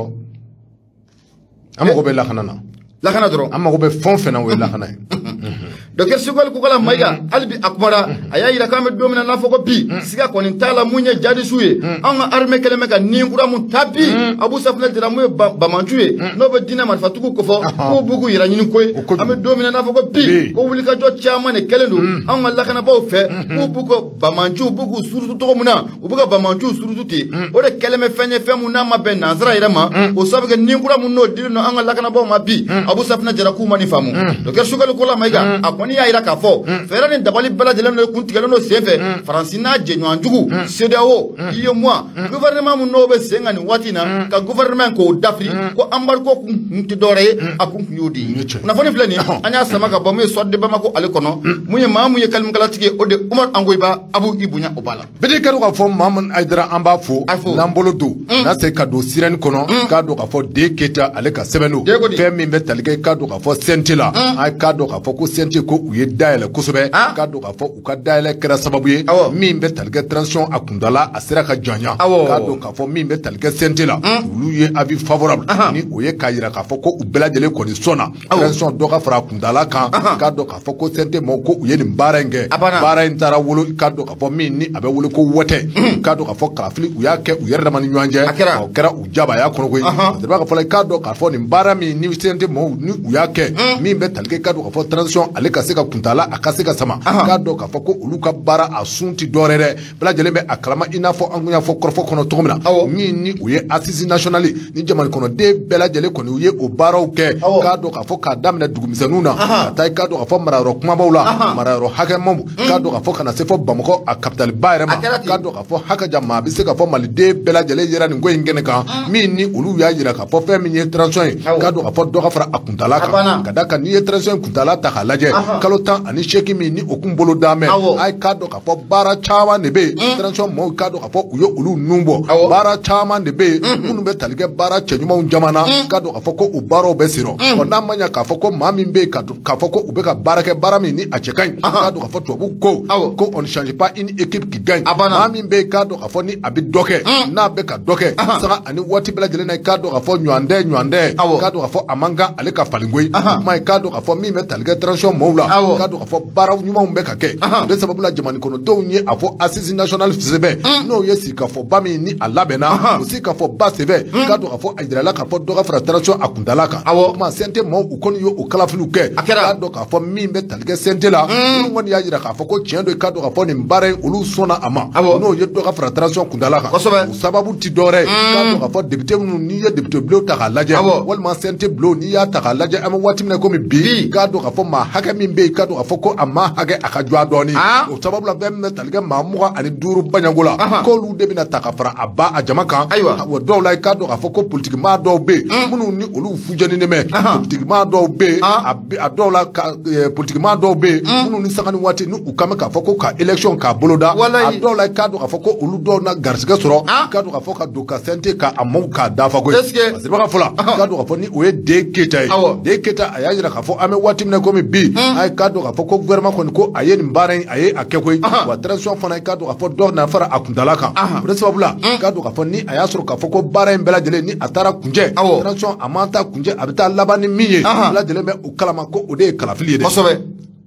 an mago bɛ lakana na lakana dɔrɔn an mago bɛ fɛn o fɛn na o ye lakana ye docteur Sukali Kokala Mayiga hali bi a kumara a y'a yira k'an bɛ don min na n'a fɔ ko bi siga kɔni t'a la mun ye jadisiw ye an ka armée kɛlen bɛ ka nin kura mun ta bi Abu Safinɛ Jara mun ye Bamanju ye n'o bɛ diinɛ marifatigiw kofɔ k'o b'u k'u yɛrɛ ɲini ko ye an bɛ don min na n'a fɔ ko bi ko wulikajɔ caman de kɛlen don an ka lakanabaaw fɛ k'u b'u ka Bamanju b'u k'u surutu cogo min na u bɛ ka Bamanju surutu ten o de kɛlen bɛ fɛn ye fɛn mun n'a ma bɛn nanzara yɛrɛ ma o sababu kɛ nin kura mun n'o dilen don an ka lakanabaaw ma bi Abu Safinɛ Jara k'u ma nin faamu docteur Sukali Kokala Mayiga a kɔni y'a yira k'a fɔ fɛɛrɛ ni dabali bɛɛ lajɛlen de kun tigɛlen don sen fɛ Faransi n'a jɛɲɔgɔnjugu C D A O I E M O A gouvernement mun n'o bɛ sen kan nin waati in na ka gouvernement k'o dafiri ko embargo kun tɛ dɔwɛrɛ ye a kun kun y'o de ye kunnafoni filɛ nin an y'a sama ka bɔ mun ye Sɔrɔdi Bamako ale kɔnɔ mun ye maa mun ye kalikalatigi ye o de Umaru Angoyiba Abu i bonya o b'a la bɛɛ kɛra k'a fɔ Mahamani Ayidara an b'a fo n'an bolo don n'a se ka don sirɛni kɔnɔ k'a dɔn k'a fɔ D Keyita ale ka sɛbɛn don fɛn min bɛ tali kɛ k'a dɔn k'a fɔ C N T la a k'a dɔn k'a fɔ ko C N T ko u ye dayɛlɛ kosɛbɛ k'a dɔn k'a fɔ u ka dayɛlɛ kɛra sababu ye min bɛ tali kɛ transition a kundala a sera ka janya k'a dɔn k'a fɔ min bɛ tali kɛ C N T la olu ye avis favorable ni o ye k'a yira k'a fɔ ko u bɛɛ lajɛlen kɔni sɔnna transition dɔ ka fara a kundala kan k'a dɔn k'a fɔ ko C N T mɔgɔw ko u ye nin baara in kɛ baara in taara wolo k'a dɔn k'a fɔ min ni a bɛ wele ko wɔtɛ k'a dɔn k'a fɔ kalafili u y'a kɛ u yɛrɛ dama ni ɲɔgɔn cɛ o kɛra u jabaya kɔnɔ koyi ka fɔ k'a dɔn k'a fɔ nin baara min ni C N T mɔgɔw ni u y'a kɛ min bɛ tali kɛ k'a dɔn k'a fɔ transition ale ka se ka kuntala a ka se ka sama k'a dɔn k'a fɔ ko olu ka baara a sun ti dɔwɛrɛ dɛ bɛɛ lajɛlen bɛ a kalama i n'a fɔ an kun y'a fɔ kɔrɔfɔ kɔnɔ cogo min na min ni o ye assise nationale ni jamana kɔnɔden bɛɛ lajɛlen kɔni u ye o baaraw kɛ k'a dɔn k'a fɔ k'a daminɛ dugumisɛnninw na ka taa k'a dɔn k'a fɔ marayɔrɔ kumabaw la marayɔrɔ hakɛmaw k'a dɔn k'a fɔ ka na se fɔ Bamakɔ a capitale ba yɛrɛ ma k'a dɔn k'a fɔ hakaja maa bɛ se k'a fɔ maliden bɛɛ lajɛlen yera nin ko in kɛnɛ kan min ni olu y'a yira k'a fɔ fɛn min ye transition ye k'a dɔn k'a fɔ dɔ ka fara a kuntala kan ka da kan n'i ye transition kuntala ta k'a lajɛ kalo tan ani seegin min ni o kun bolo d'a mɛ a ye k'a dɔn k'a fɔ baara caman de bɛ yen transition mɔgɔw k'a dɔn k'a fɔ u ye olu nun bɔ baara caman de bɛ yen minnu bɛ tali kɛ baara cɛɲumanw caman na k'a dɔn k'a fɔ ko u baaraw bɛ sirɔ ɔ n'a ma ɲɛ k'a fɔ ko maa min bɛ yen k'a fɔ ko u bɛ ka baara kɛ baara min ni a cɛ ka ɲi k'a dɔn k'a fɔ tubabu ko ko on ne change pas une équipe qui gagne maa min bɛ yen k'a dɔn k'a fɔ ni a bɛ dɔ kɛ n'a bɛ ka dɔ kɛ saga ani waati bɛɛ lajɛlen na k'a dɔn k'a fɔ ɲɔandɛ ɲɔandɛ k'a dɔn k'a fɔ a man kan ale ka falin koyi kuma ye k'a dɔn k'a fɔ min bɛ tali kɛ transition mɔgɔw la k'a dɔn k'a fɔ baara ɲumanw bɛ ka kɛ o de sababu la jamana kɔnɔdenw ye a fɔ assise nationale sɛbɛn n'o ye sigikafɔba min ni a labɛnna o sigikafɔba sɛbɛn k'a dɔn k'a fɔ a yirala k'a fɔ dɔ ka fara transition a kuntala kan o tuma C N T mɔgɔw u kɔni ye o kalafiliw kɛ k'a dɔn k'a fɔ min bɛ tali kɛ C N T la minnu kɔni y'a yira k'a fɔ ko tiɲɛ don k'a dɔn k'a fɔ nin baara in olu sɔnna a ma n'o ye dɔ ka fara transition kuntala kan o sababu ti dɔwɛrɛ k'a dɔn k'a fɔ député minnu n'i ye député bulon ta k'a lajɛ walima C N T bulon n'i y'a ta k'a lajɛ an bɛ waati min na komi bi k'a dɔn k'a fɔ maa hakɛ min bɛ yen k'a dɔn k'a fɔ ko a maa hakɛ a ka jɔ a dɔɔni o sababu la bɛɛ min bɛ tali kɛ maa mugan ani duuru baɲango la k'olu de bɛna ta ka fara a ba a jama kan o dɔw la i k'a dɔn k'a fɔ ko politiki maa dɔw bɛ yen minnu ni olu fujɛni mɛ politiki maa dɔw bɛ yen a dɔw la politiki maa dɔw bɛ yen minnu ni sanga ni waati ni u kan bɛ k'a fɔ ko ka élection k'a boloda a dɔw la i k'a dɔn k'a fɔ ko olu dɔw na garisɛgɛ sɔrɔ k'a dɔn k'a fɔ ka don ka C N T k'a maaw k'a dafa koyi parce que baga fɔla k'a dɔn k'a fɔ ni o ye D Keyita ye D Keyita a y'a yira k'a fɔ an bɛ waati min na komi bi a ye k'a dɔn k'a fɔ ko gouvernement kɔni ko a ye nin baara in a ye a kɛ koyi wa transition fana ye k'a dɔn k'a fɔ dɔ na fara a kuntala kan o de sababu la k'a dɔn k'a fɔ ni a y'a sɔrɔ k'a fɔ ko baara in bɛɛ lajɛlen ni a taara kuncɛ transition a man taa kuncɛ a bɛ taa laban ni min ye bɛɛ lajɛlen bɛ o kalama ko o de ye kalafili ye dɛ kosɛbɛ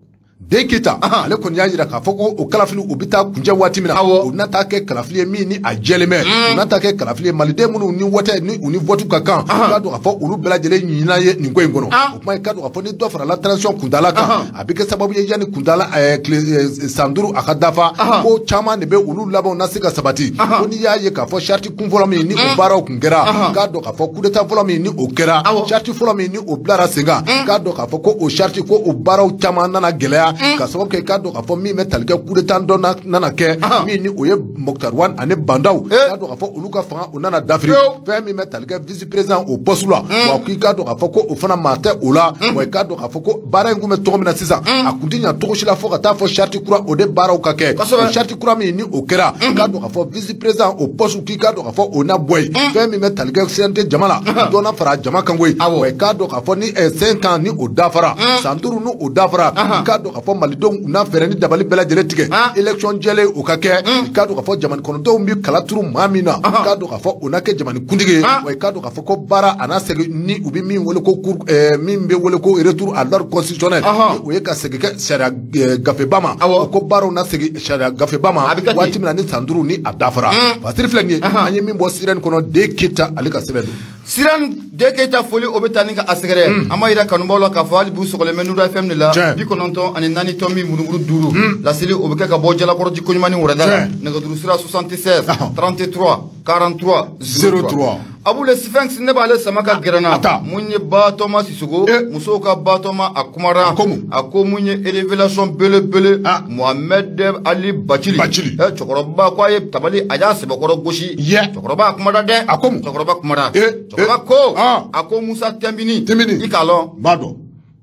D Keyita ale kɔni y'a yira k'a fɔ ko o kalafili u bɛ taa kuncɛ waati min na u na taa kɛ kalafili ye min ni a jɛlen bɛ u na taa kɛ kalafili ye maliden minnu ni wɔtɛ ni u ni vote ka kan k'a dɔn k'a fɔ olu bɛɛ lajɛlen ɲinina ye nin ko in kɔnɔ o kuma ye k'a dɔn k'a fɔ ni dɔ farala transition kuntala kan a bɛ kɛ sababu ye yanni kuntala tile san duuru a ka dafa ko caman de bɛ olu labɛnw na se ka sabati ko n'i y'a ye k'a fɔ charte kun fɔlɔ min ni o baaraw kun kɛra k'a dɔn k'a fɔ coup d'état fɔlɔ min ni o kɛra charte fɔlɔ min ni o bilara sen kan k'a dɔn k'a fɔ ko o charte ko o baaraw caman nana gɛlɛya la ka sababu kɛ k'a dɔn k'a fɔ min bɛ tali kɛ coup d'état dɔ nana kɛ min ni o ye Mokhtar Wane ani Bandaw k'a dɔn k'a fɔ olu ka fanga o nana dafiri fɛn min bɛ tali kɛ vice président o poste la wa k'i k'a dɔn k'a fɔ ko o fana maa tɛ o la wa k'a dɔn k'a fɔ ko baara in kun bɛ tɔgɔ min na sisan a kun ti ɲa cogo si la fo ka taa fɔ charte kura o de baaraw ka kɛ charte kura min ni o kɛra k'a dɔn k'a fɔ vice président o poste k'i k'a dɔn k'a fɔ o na bɔ yen fɛn min bɛ tali kɛ C N T jama la dɔnna fara jama kan koyi wa k'a dɔn k'a fɔ ni cinq ans ni o dafara san duuru ni o dafara k'a dɔn k'a fɔ malidenw n'a fɛɛrɛ ni dabali bɛɛ lajɛlen tigɛ élection jɛlen o ka kɛ k'a dɔn k'a fɔ jamana kɔnɔdenw bi kala turu maa min na k'a dɔn k'a fɔ o na kɛ jamana kuntigi ye wa k'a dɔn k'a fɔ ko baara a n'a segin ni u bɛ min wele ko cour min bɛ wele ko retour à l'ordre constitutionnel o ye ka segin kɛ sariya gafeba ma o ko baaraw na segin sariya gafeba ma waati min na ni san duuru ni a dafara Fasiri filɛ nin ye an ye min bɔ sira nin kɔnɔ de Keyita ale ka sɛbɛn don Siran de Keyita foli o bɛ taa ni ka a sɛgɛrɛ an b'a yira kanubaw la k'a fɔ hali b'u sɔgɔlen bɛ Nuru F M de la bi kɔnɔntɔn ani naani tɔmi murumuru duuru laseli o bɛ kɛ ka bɔ Jalakɔrɔ Jiko Ɲuman wɛrɛda la nɛgɛjuru sira soixante-seize trente-trois quarante-trois zéro trois Abule Sphinx ne b'ale sama ka gɛrɛnna mun ye Batɔma Sisoko musow ka Batɔma a kumara a ko mun ye révélation belebele Mohamed Ali Bacili cɛkɔrɔba ko a ye tabali a y'a sɛbɛkɔrɔ gosi cɛkɔrɔba a kumara dɛ cɛkɔrɔba kumara cɛkɔrɔba ko a ko Musa Tɛnbini i k'a lɔn m'a dɔn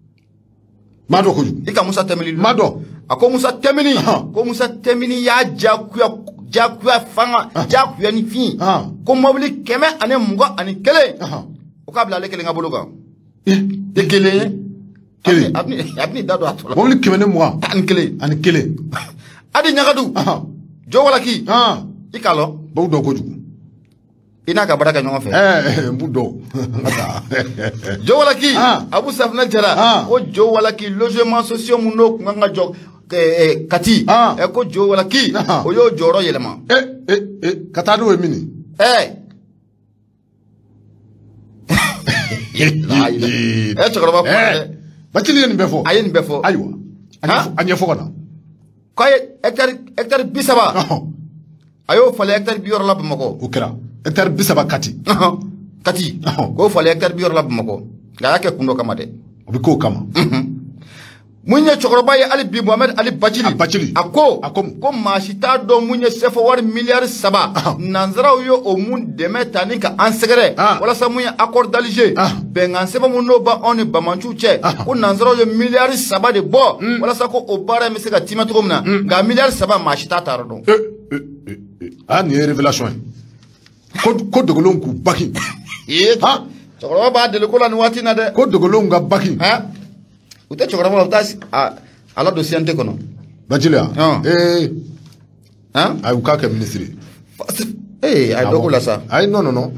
m'a dɔn kojugu i ka Musa Tɛnbini m'a dɔn a ko Musa Tɛnbini ko Musa Tɛnbini y'a jagoya jagoya fanga jagoya ni fin ko mobili kɛmɛ ani mugan ani kelen o k'a bila ale kelen ka bolo kan tɛ kelen ye kelen a bɛ da don a tɔ la mobili kɛmɛ ni mugan ani kelen ani kelen Adi Ɲagadu Jo Walaki i k'a lɔn b'aw dɔn kojugu i n'a ka baara kɛ ɲɔgɔn fɛ ɛɛ n b'u dɔn Jo Walaki Abu Safinɛ Jara ko Jo Walaki logement sociaux mun n'o kun kan ka jɔ Kati ko Jo Walaki o y'o jɔyɔrɔ yɛlɛma ka taa n'o ye min ye ɛ cɛkɔrɔba kuma dɛ Bacili ye nin bɛɛ fɔ a ye nin bɛɛ fɔ ayiwa a ɲɛfɔ ka na k'a ye hectare hectare bi saba a y'o falen hectare bi wɔɔrɔ la Bamakɔ o kɛra hectare bi saba Kati Kati k'o falen hectare bi wɔɔrɔ la Bamakɔ nka a y'a kɛ kun dɔ kama dɛ o bɛ k'o kama mun ye cɛkɔrɔba ye hali bi Mohamed Ali Bacili Bacili a ko ko maa si t'a dɔn mun ye sɛfɛ wari miliyari saba nanzaraw ye o mun dɛmɛ ta ni ka an sɛgɛrɛ walasa mun ye accord d'Alger bɛnkan sɛbɛn mun n'o b'anw ni Bamanciw cɛ ko nanzaraw ye miliyari saba de bɔ walasa ko o baara in bɛ se ka timɛ cogo min na nka miliyari saba maa si t'a ta yɔrɔ dɔn aa nin ye révélation ye ko dogolenw k'u baki cɛkɔrɔba b'a deli ko la nin waati in na dɛ ko dogolenw ka baki u tɛ cɛkɔrɔba la u bɛ taa a ladon C N T kɔnɔ Bacili yan ee ayi u k'a kɛ minisiri ee a ye dɔ k'o la sa ayi non non non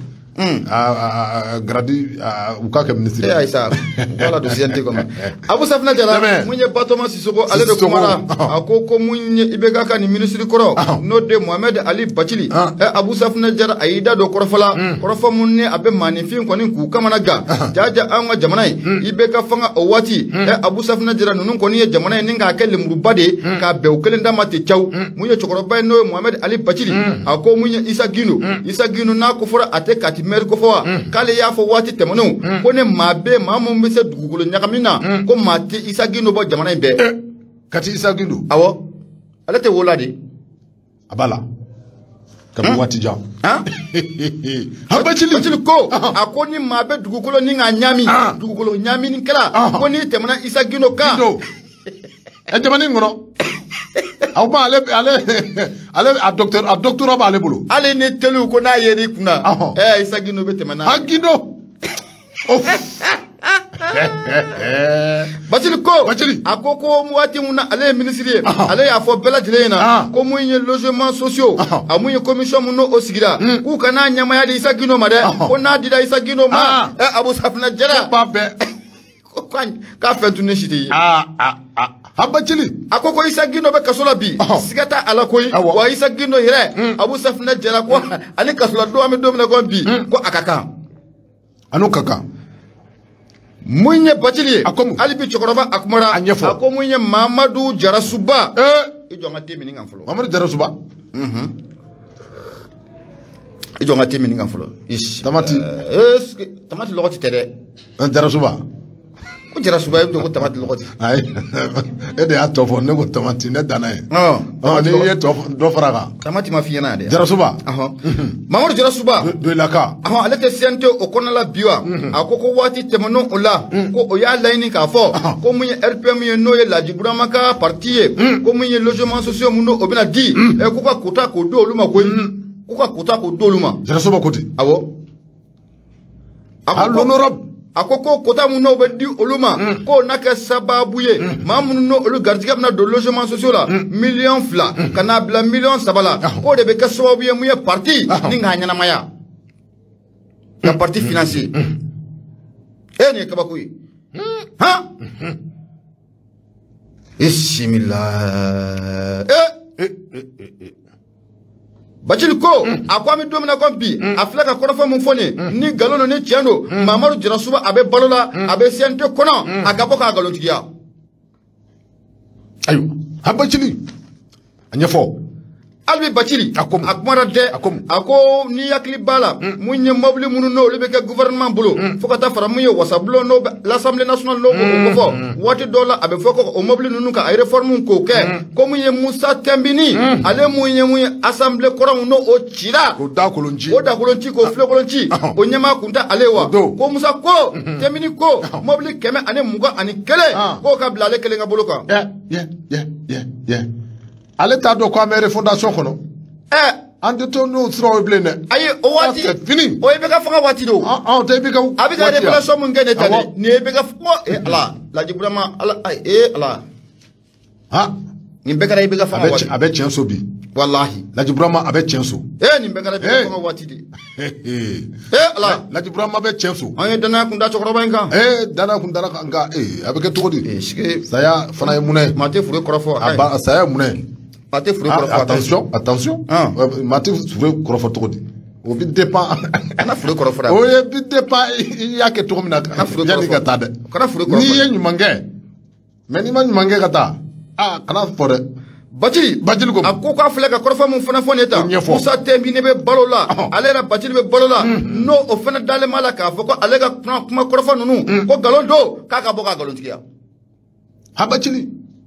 gradi u k'a kɛ minisiri ee ayi sa u k'a ladon C N T kɔnɔ Abu Safinɛ Jara mun ye Batɔma Sisoko ale de kumara a ko ko mun ye I B K ka nin minisiri kɔrɔ n'o de Mohamed Ali Bacili ɛ Abu Safinɛ Jara a y'i da don kɔrɔfɔ la kɔrɔfɔ mun ni a bɛ maanifin kɔni k'u kamana gan jaja an ka jamana ye I B K fanga o waati ɛ Abu Safinɛ Jara ninnu kɔni ye jamana ye ni k'a kɛ lemuruba de ye k'a bɛn o kelen da ma ten caw mun ye cɛkɔrɔba ye n'o ye Mohamed Ali Bacili a ko mun ye Isa Gindo Isa Gindo n'a ko fɔra a tɛ Kati maire ko fɔ wa k'ale y'a fɔ waati tɛmɛnenw ko ne maa bɛ maa mun bɛ se dugukolo ɲagamin na ko maa tɛ Isa Gindo bɔ jamana in bɛɛ Kati Isa Gindo awɔ ale tɛ wo la de a b'a la ka bɔ waati jan Bacili Bacili ko a ko ni maa bɛ dugukolo ni k'a ɲami dugukolo ɲaminikɛla ko n'i tɛmɛna Isa Gindo kan ɛ jamana in kɔnɔ aw ba ale ale ale a docteur a doctorat b'ale bolo ale ni teliw ko n'a yer'i kunna ɛ Isa Gindo bɛ tɛmɛ n'a ye Gindo Bacili ko a ko ko waati mun na ale ye minisiri ye ale y'a fɔ bɛɛ lajɛlen ɲɛna ko mun ye logement sociaux a mun ye commission mun n'o sigira k'u kana ɲamaya di Isa Gindo ma dɛ ko n'a dira Isa Gindo ma ɛ Abu Safinɛ Jara k'a fɛn tun ne si tɛ ye a Bacili a ko ko Isa Gindo bɛ kaso la bi siga t'a a la koyi wa Isa Gindo yɛrɛ Abu Safinɛ Jara ko ani kaso la don an bɛ don min na ko bi ko a ka kan a n'o ka kan mun ye Bacili ye hali bi cɛkɔrɔba a kumara a ɲɛfɔ a ko mun ye Mamadu Jarasuba i jɔ n ka te mini kan fɔlɔ Mamadu Jarasuba i jɔ n ka te mini kan fɔlɔ Tamati Tamati lɔgɔti tɛ dɛ Jarasuba ko jara suba ko tamati logoti ay e de ato fo ne ko tamati ne dana e oh ni ye to do faraga tamati ma fiyana de jara suba aha mamadou jara suba do la ka aha ale te sente o konala biwa akoko wati temono ola ko o ya laini ka fo ko munye R P M ye no ye laji burama ka parti ye ko munye logement social mundo obina di e ko ka kota ko do oluma ko ko ka kota ko do oluma jara suba koti awo l'honorable akoko kota muno be di oluma ko naka sababu ye mamuno no olu gardiga na do logement social la million fla kana bla million sabala ko de be ka sababu ye muye parti ni nganya na maya ka parti financier e ni ka bakuyi ha bismillah eh Bachili ko akwami domina kompi afla ka korofo mun fone ni galono ni tiendo Mamadou Jara Suba abe balola abe sente kono akabo ka galon tigiya ayo ha Bachili anya fo albi Bachili akmara de ako ni yakli bala munye mobli munu no lebe ka gouvernement bolo fokata fara munye wasablo no l'Assemblée nationale no ko fo wati dola abe foko o mobli nunu ka ay réforme ko ke ko munye Moussa Tembini ale munye munye assemblée koran no o chira ko da kolonji o da kolonji ko fle kolonji o nyama kunta alewa ko Moussa ko Tembini ko mobli keme ane muga ani kele ko ka blale kele ngabolo ka yeah yeah yeah yeah yeah ale ta do ko amere fondation kono eh ande to no throw blene ayi o wati fini o be ka fanga wati do ah ah te be ka abi ka revelation mun ngene tane ne be ka fo e ala la jibrama ala e ala ha ni be ka be ka fanga wati abe chenso bi wallahi la jibrama abe chenso eh ni be ka be ka fanga wati de eh ala la jibrama abe chenso ay dana kun da chokro banka eh dana kun dana nga eh abe ke to di eh shike saya fana munay mate fure korofo aba saya munay mate fure korofo attention attention mate fure korofo to di o bi dépend ana fure korofo o ye bi dépend ya ke to mina ana fure korofo ya kata de kana fure korofo ni ye nyumange mais ni ma nyumange kata ah kana fore Bachili Bachili ko akko ka fle ka korofo mun fana fone ta Moussa Tembini be balola ale ra Bachili be balola no o fana dale mala ka foko ale ka kuma korofo nunu ko galon do ka ka boka galon tiya ha Bachili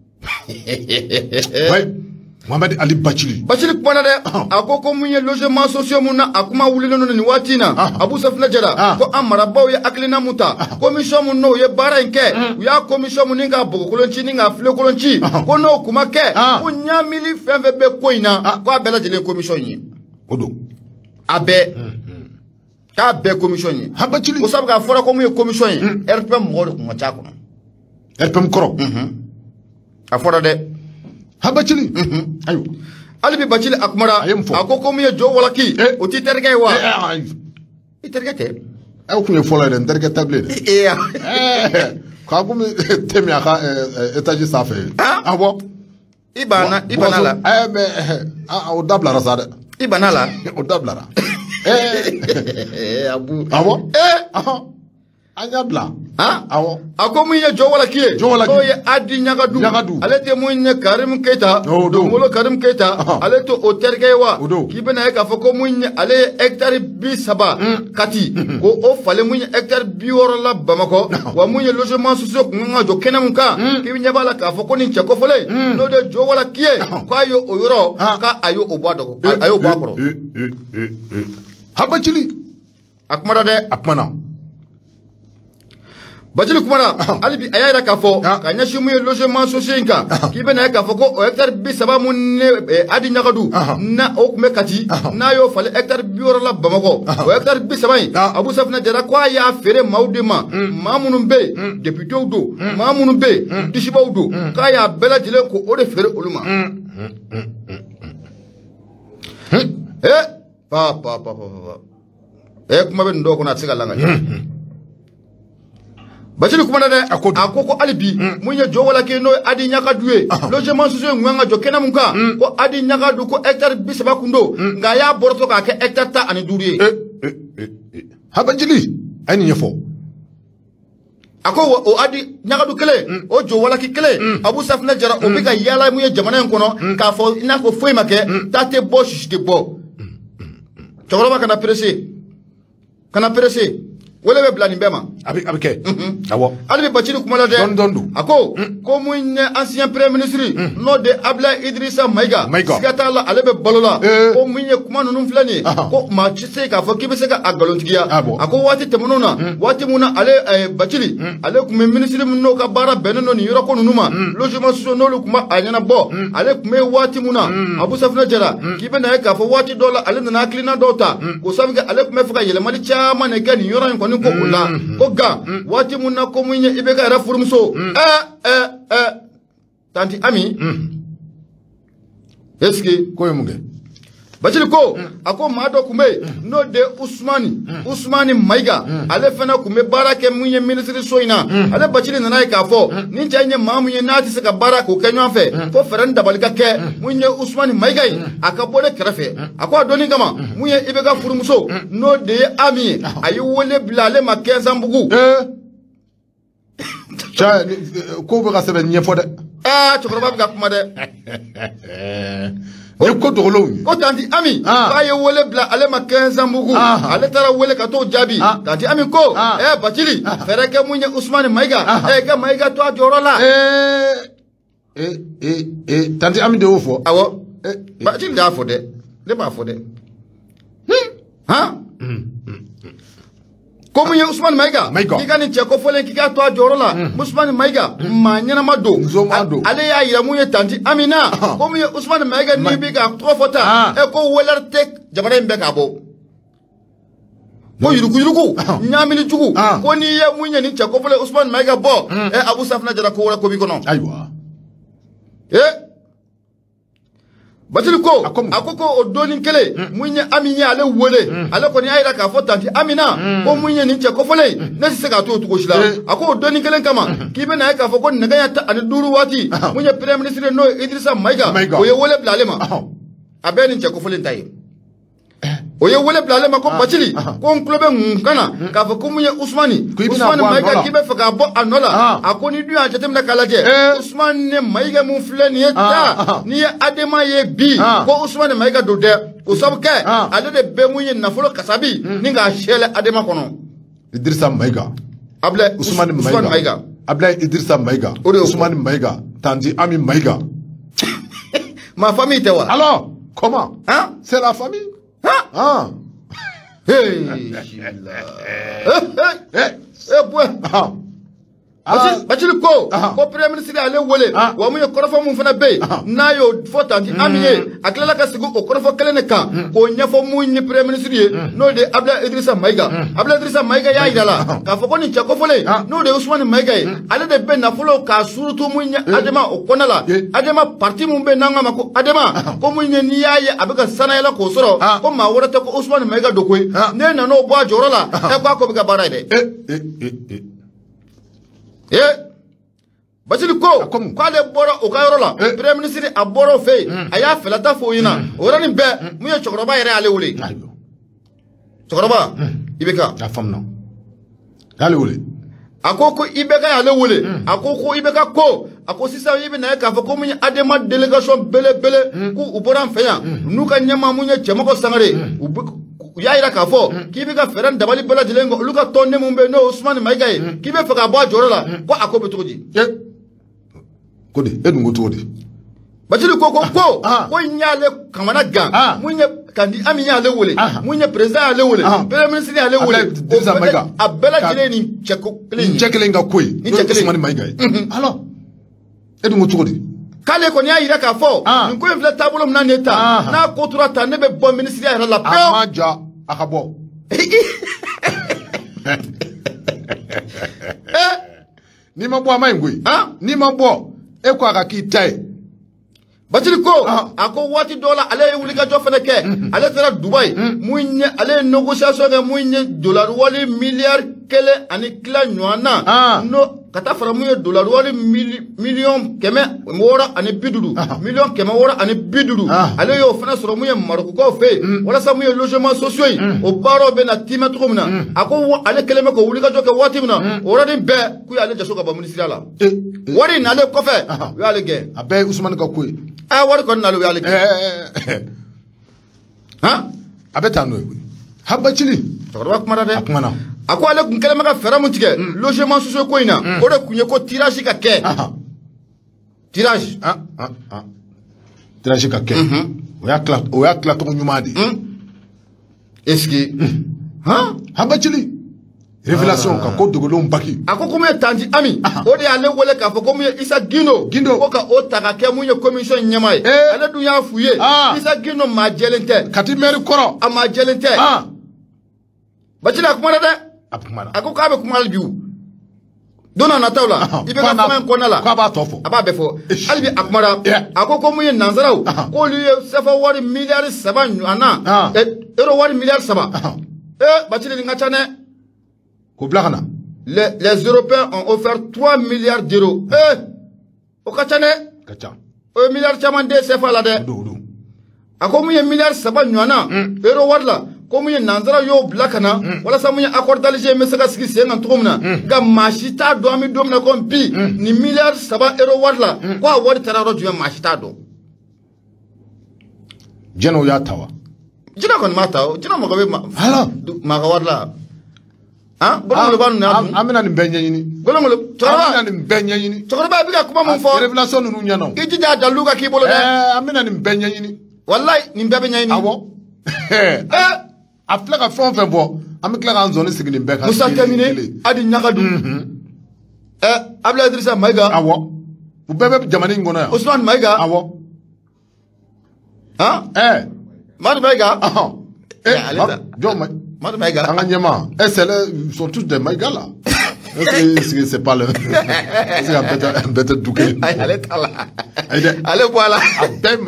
ouais Mohamed Ali Bachili Bachili kwana de akko ko munye logement social munna akuma wulilo no ni watina Abu Safna Jara ko amara baw ya aklina muta commission mun no ye bara nke ya commission mun nga bogo kolonchi nga fle kolonchi ko no kuma ke ko nyamili fembe be koina ko abela jele commission yi odo abe ka be commission yi ha Bachili ko sabga fora ko munye commission yi R P M mo ko ngacha ko R P M koro afora de ha Bachili ayo alibi Bachili akmara akoko mu ye jo wala ki o ti terge wa i terge te e ko ne fola den terge table e eh ka ko mi temi aka etaji safe abo ibana ibana la eh me ah o dabla rasada ibana la o dabla ra eh abu abo eh aha anya bla ha awo ako mu ye jo wala ki o ye adi nyagadu ale te mu nye Karim Keita do molo Karim Keita ale to o terge wa ki bena ka foko mu nye ale hectare bi saba kati ko o fale mu nye hectare bi woro la Bamako wa mu nye logement social nga jo kenam ka ki nya bala ka foko ni cheko fole no de jo wala ki ko ayo o yoro ka ayo o bado ayo ba koro ha Bachili akmara de akmana Bachili kumara alibi ayara kafo kanya shimu ye logement social ka kibe na kafo ko hectare bi saba mun ne adi nyagadu na o kume kati na yo fale hectare bi woro la Bamako o hectare bi saba Abu Safna Jara ko ya fere maudema mamunun be député do mamunun be dishibaw do ka ya bela jile ko o de fere oluma eh pa pa pa pa eh kuma be ndo ko na tsiga langa Bachili kuma de akoko alibi munye jo wala ke no adi nyaka duwe logement social nganga jo kena munka ko adi nyaka du ko hectare bisaba kundo nga ya borto ka ke hectare ta ani duriye ha Bachili ani nyefo ako o adi nyaka du kele o jo wala ki kele Abu Safna Jara o bika yala munye jamana nkono ka fo ina ko foi make tate bo shishite bo chokolo kana presse kana presse wala be blani bema Avec avec. Ah bon. Ali Bachili kumala de. Don don. Ako ko mun ancien premier ministre no de Abdoulaye Idrissa Maïga. Sigata la ale be balola. Ko mun ye kuma nunu flani ko ma ci se ka fo kibe se ka agalontigiya. Ako wati temununa wati muna ale Bachili ale kuma ministre mun no ka bara benno ni yoro ko nunuma. Logement social no lu kuma anyana bo. Ale kuma wati muna Abu Safna Jara kibe na ka fo wati dola ale na klina dota. Ko sabi ale kuma fuka yele mali chama ne gani yoro ko ni ko kula. Ko ga wati muna ko mun ye ibe ka ra furumso. Eh eh eh Tanti Ami est-ce que ko yemuge Bachili ko ako mado kume no de Ousmani Ousmani Maïga ale fana kume barake munye ministre soina ale Bachili nana ka fo ni chanye mamunye nati se ka barako kenyo fe fo feran dabalika ke munye Ousmani Maïga aka bole krefe ako adoni kama munye ibega furumuso no de Ami ayi wole blale ma quinze mbugu eh cha ko be ka sebe nyefo de ah chokoroba ga kuma de Ye ko dogolo ko Tanti Ami ba ye wole bla ale ma quinze mbugu ale tara wole ka to jabi Tanti Ami ko eh Bachili fere ke munye Ousmane Maïga eh ga Maïga to ajoro la eh eh eh eh Tanti Ami de ofo awo eh Bachili da fo de le ba fo de ha ko munye Ousmane Maïga kika ni cheko fole kika to ajoro la Ousmane Maïga ma nyana mado ale ya ira munye Tanti Amina ko munye Ousmane Maïga ni bi ga to fota e ko welarte jabare mbe ka bo ko yuruku yuruku nyamini jugu ko ni ye munye ni cheko fole Ousmane Maïga bo e Abu Safna Jara ko wala ko bi kono aywa eh Bachili ko akoko odoni kele munye Aminya ale wole ale ko ni ayira ka fo Tanti Amina ko munye ni cheko fole ne se ka to tugo shila ako odoni kele kama kibe na ka fo ko ne ga ta ani duru wati munye premier ministre no Idrissa Maïga o ye wole blalema abeni cheko fole ntai o ye wole blalema ko Bachili ko nklobe nkana ka fo ko munye Ousmani Ousmane Maïga kibe fa ka bo anola akoni du a jetem na kalaje Ousmane Maïga mun fleni ta ni adema ye bi ko Ousmane Maïga do de ko sabke ale de be munye na folo kasabi ni ga shele adema kono Idrissa Maïga Abdoulaye Ousmane Maïga Abdoulaye Idrissa Maïga Ousmane Maïga Tanti Ami Maïga ma famille te wa alors comment hein c'est la famille hein ah hey eh eh boy Bachili ko ko premier ministre ale wole wa mu ye korofo mun fana be na yo fo Tanti Ami ye aklela ka sigu o korofo kele ne kan ko nyafo mu ni premier ministre ye no de Abdoulaye Idrissa Maïga Abdoulaye Idrissa Maïga ya idala ka fo ko ni chako fole no de Ousmane Maïga ye ale de be na folo ka surutu mu nya adema o konala adema parti mun be nanga mako adema ko mu nya ni ya ye abeka sana yala ko soro ko ma wora ta ko Ousmane Maïga do ko ne na no bo ajorola e kwa ko be ka bara de eh eh eh eh Bachili ko ko ale boro o kayoro la premier ministre a boro fe aya felata fo yina o rani be mu ye chokoroba yere ale wule chokoroba ibeka la femme non ale wule akoko ibeka ale wule akoko ibeka ko ako sisa yibe na ka fo ko mu adema delegation bele bele ku ubora mfeya nuka nyama mu nye chemako sangare ya ira ka fo kibe ka feran dabali bela dilengo luka tonne mumbe no Ousmane Maïga kibe fa ka bo ajorola ko akobe toji eh kodi edungo todi Bachili ko ko ko ko nyale kamana gan munye kandi Ami nyale wole munye president ale wole premier ministre ale wole Idrissa Maïga abela jile ni cheko ni chekele nga koy Ousmane Maïga alors edungo todi kale ko nya ira ka fo nko enfle tabolo mna neta na ko tura ta ne be bon ministre ya la pe amaja akabo ni mabo amangui ni mabo e ko aka kitai Bachili ko ako wati dola ale wulika jo fene ke ale tara Dubai munye ale négociation ke munye dollar wali milliard kele ani kila nywana no kata fara munye dollar wali million keme wora ani bidudu million keme wora ani bidudu ale yo fana soro munye Maroc ko fe wala sa munye logement sociaux o baro be na timetro mna ako ale kele me ko wulika jo ke wati mna wora din be ku ale jaso ka ba ministre la wori na le ko fe yo ale ge abe Ousmane ka koy ah wari kon nalu yale ha abeta no ha Bachili to wa kuma da akuma na a ko ale kun kɛlen bɛ ka fɛɛrɛ mun tigɛ logement social ko in na o de kun ye ko tirage ka kɛ tirage tirage ka kɛ o y'a tila o y'a tila tɔgɔ ɲuman de est-ce que han Habacili révélation ka ko dogolenw baki a ko komi ye tanti Ami o de y'ale wele k'a fɔ ko mun ye Isa Gindo Gindo ko ka o ta ka kɛ mun ye commission ɲɛmaa ye ale dun y'a f'u ye Isa Gindo maa jɛlen tɛ kati maire kɔrɔ a maa jɛlen tɛ Bacili a kumana dɛ a kumana a ko k'a bɛ kuma hali bi don na nataw la i bɛ ka kuma in kɔnɔna la k'a b'a tɔ fɔ a b'a bɛɛ fɔ hali bi a kumana a ko ko mun ye nanzaraw k'olu ye sɛfɛ wari miliyari saba ɲɔgɔnna euro wari miliyari saba ee Bacili nin ka ca dɛ ko bila ka na les les Européens ont offert trois milliards d'euros eh o ka ca dɛ ka ca o ye miliyari caman de sɛfɛ la dɛ a ko mun ye miliyari saba ɲɔgɔnna euro wari la ko mun ye nanzara y'o bila ka na walasa mun ye accord d'Alger bɛ se ka sigi sen kan cogo min na nka maa si t'a dɔn an bɛ don min na ko bi ni miliyari saba euro wari la ko a wari taara yɔrɔ jumɛn maa si t'a dɔn jinɛw y'a ta wa jinɛ kɔni m'a ta o jinɛ mɔgɔ bɛ maa ka wari la han golongolo b'a nuna dun an bɛna nin bɛɛ ɲɛɲini golongolo cɛkɔrɔba an bɛna nin bɛɛ ɲɛɲini cɛkɔrɔba i bɛ ka kuma mun fɔ révélation ninnu ɲɛna i jija a dalilu ka k'i bolo dɛ an bɛna nin bɛɛ ɲɛɲini walayi nin bɛɛ bɛ ɲɛɲini awɔ a filɛ ka fɛn o fɛn fɔ an bɛ tila k'an zɔnni sigi nin bɛɛ kan Musa Kɛmine Adi Ɲagadu ɛ Abdulaye Idrissa Mayiga awɔ u bɛɛ bɛ jamana in kɔnɔ yan Ousmane Mayiga awɔ han ɛ Madu Mayiga ɛ jɔn ma Madu Mayiga an ka ɲɛmaa ɛ c'est ils sont tous des Mayiga là est-ce que c'est pas le est-ce que an bɛɛ tɛ du kelen ale t'a la ayi dɛ ale bɔ a la a bɛɛ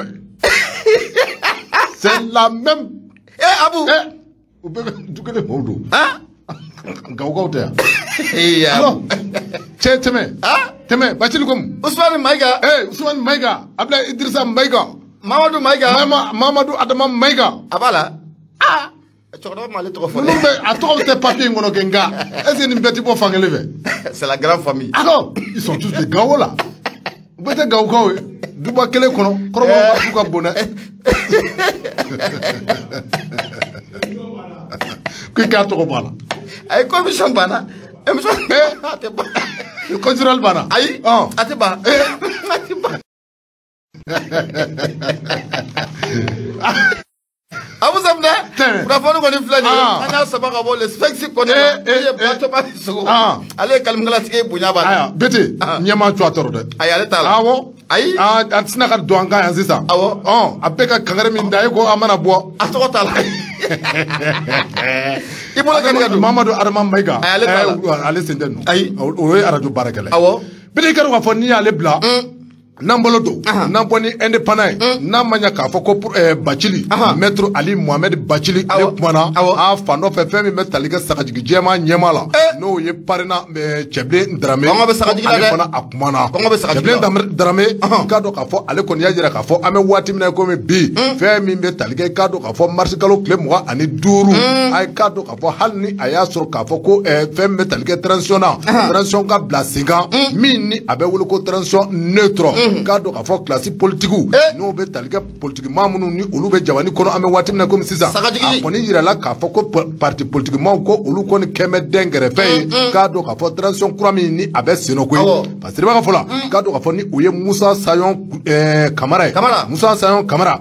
c'est la même eh Abu u bɛɛ bɛ du kelen mɔɔw don han gawugaw tɛ yan iya alors cɛ tɛmɛ tɛmɛ Bacili ko mun Ousmane Mayiga eh Ousmane Mayiga Abdulaye Idrissa Mayiga Mamadu Mayiga Mamadu Adama Mayiga a b'a la ah cɛkɔrɔba m'ale tɔgɔ fɔ dɛ ninnu bɛ a tɔgɔ tɛ papier in kɔnɔ kɛ nka est-ce que nin bɛɛ tɛ bɔ fankelen fɛ c'est la grande famille alors ils sont tous des Gawo là u bɛɛ tɛ gawukaw ye duba kelen kɔnɔ kɔrɔbɔrɔ ka du ka bon dɛ k'i k'a tɔgɔ b'a la a ye commission banna émission a tɛ ban culturel banna ayi a tɛ ban a tɛ ban Abu Samna kunnafoni kɔni filɛ nin ye an y'a sama ka bɔ le spectacle kɔni ma e ye bato ba sogo ale ye kalimukalatigi bonya b'a la bete ɲɛmaa cu a tɔɔrɔ dɛ ayi ale t'a la awɔ ayi a tɛna ka don an kan yan sisan awɔ a bɛɛ ka kangari min da e ko a mana bɔ a tɔgɔ t'a la i bolo ka ka don Mamadu Adama Mayiga ayi ale t'a la ale sen tɛ ninnu ayi o ye arajo baarakɛla awɔ bete i ka dɔn k'a fɔ n'i y'ale bila n'an bolo don n'an bɔ ni indépendant ye n'a ma ɲɛ k'a fɔ ko Bacili maître Ali Mohamed Bacili ale kumana a fan dɔ fɛ fɛn min bɛ tali kɛ sagajigi jɛma ɲɛma la n'o ye parrainant Cɛbilen Darame ale fana a kumana Cɛbilen Darame k'a dɔn k'a fɔ ale kɔni y'a jira k'a fɔ an bɛ waati min na komi bi fɛn min bɛ tali kɛ k'a dɔn k'a fɔ mars kalo tile mugan ani duuru a ye k'a dɔn k'a fɔ hali ni a y'a sɔrɔ k'a fɔ ko fɛn min bɛ tali kɛ transition na transition ka bila sen kan min ni a bɛ wele ko transition neutre k'a dɔn k'a fɔ kilasi politigiw n'o bɛ tali kɛ politiki maa minnu ni olu bɛ jamana kɔnɔ an bɛ waati min na komi sisan a kɔni yirala k'a fɔ ko parti politiki maaw ko olu kɔni kɛ bɛ den kɛrɛfɛ ye k'a dɔn k'a fɔ transition kura min ni a bɛ senna koyi parce que i b'a fɔ la k'a dɔn k'a fɔ ni o ye Musa Sayon Kamara ye Musa Sayon Kamara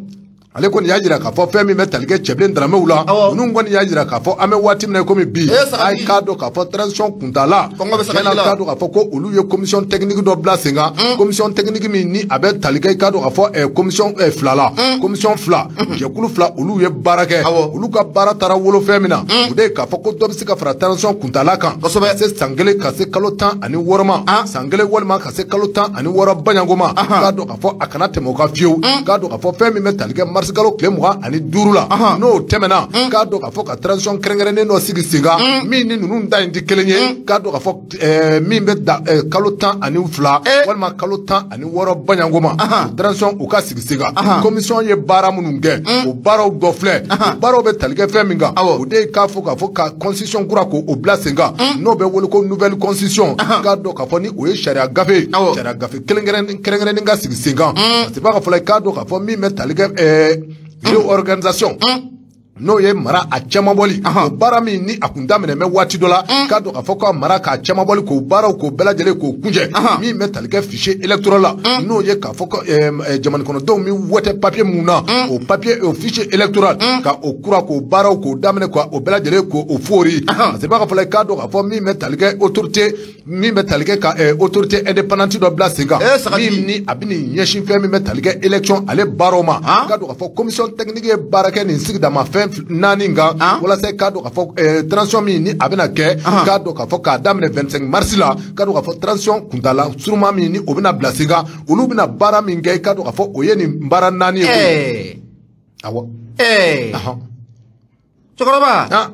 ale kɔni y'a jira k'a fɔ fɛn min bɛ tali kɛ Cɛbilen Daramew la ninnu kɔni y'a jira k'a fɔ an bɛ waati min na komi bi a ye k'a dɔn k'a fɔ transition kuntala yala k'a dɔn k'a fɔ ko olu ye commission technique dɔ bila sen kan commission technique min ni a bɛ tali kɛ k'a dɔn k'a fɔ commission fila la commission fila jɛkulu fila olu ye baara kɛ olu ka baara taara wolo fɛn min na o de ye k'a fɔ ko dɔ bɛ se ka fara transition kuntala kan ka se san kelen ka se kalo tan ani wɔɔrɔ ma san kelen walima ka se kalo tan ani wɔɔrɔ baɲanko ma k'a dɔn k'a fɔ a kana tɛmɛ o kan fiyewu k'a dɔn k'a fɔ fɛn min bɛ tali kɛ kalo tile mugan ani duuru la n'o tɛmɛna k'a dɔn k'a fɔ ka transition kɛrɛnkɛrɛnnen dɔ sigi sen kan min ni ninnu ta in tɛ kelen ye k'a dɔn k'a fɔ min bɛ da kalo tan ani fila walima kalo tan ani wɔɔrɔ baɲanko ma transition u ka sigi sen kan commission ye baara minnu kɛ o baaraw dɔ filɛ o baaraw bɛ tali kɛ fɛn min kan o de ye k'a fɔ k'a fɔ ka constitution kura k'o bila sen kan n'o bɛ wele ko nouvelle constitution k'a dɔn k'a fɔ ni o ye sariya gafe sariya gafe kɛrɛnkɛrɛnnen ka sigi sen kan parce que b'a ka fɔ la k'a dɔn k'a fɔ min bɛ tali kɛ réorganisation no ye mara a chamaboli o bara mi ni akunda mene me wati dola ka do ka foko mara ka chamaboli ko bara ko bela jele ko kunje mi metalike fichier électoral la no ye ka foko jamani kono do mi wote papier muna o papier o fichier électoral ka o kura ko bara ko damene ko o bela jele ko o fori c'est pas ka fole ka do ka fo mi metalike autorité mi metalike ka autorité indépendante do bla singa mi ni abini nyeshi fe mi metalike élection ale baroma ka do ka fo commission technique barake ni sigda ma fe naninga wala se kado ka fo transition mi ni abena ke kado ka fo ka damne vingt-cinq mars la kado ka fo transition kuntala suruma mi ni obina blasinga ulu bina bara mi ngai kado ka fo oyeni mbara nani eh awo eh aha chokoroba ah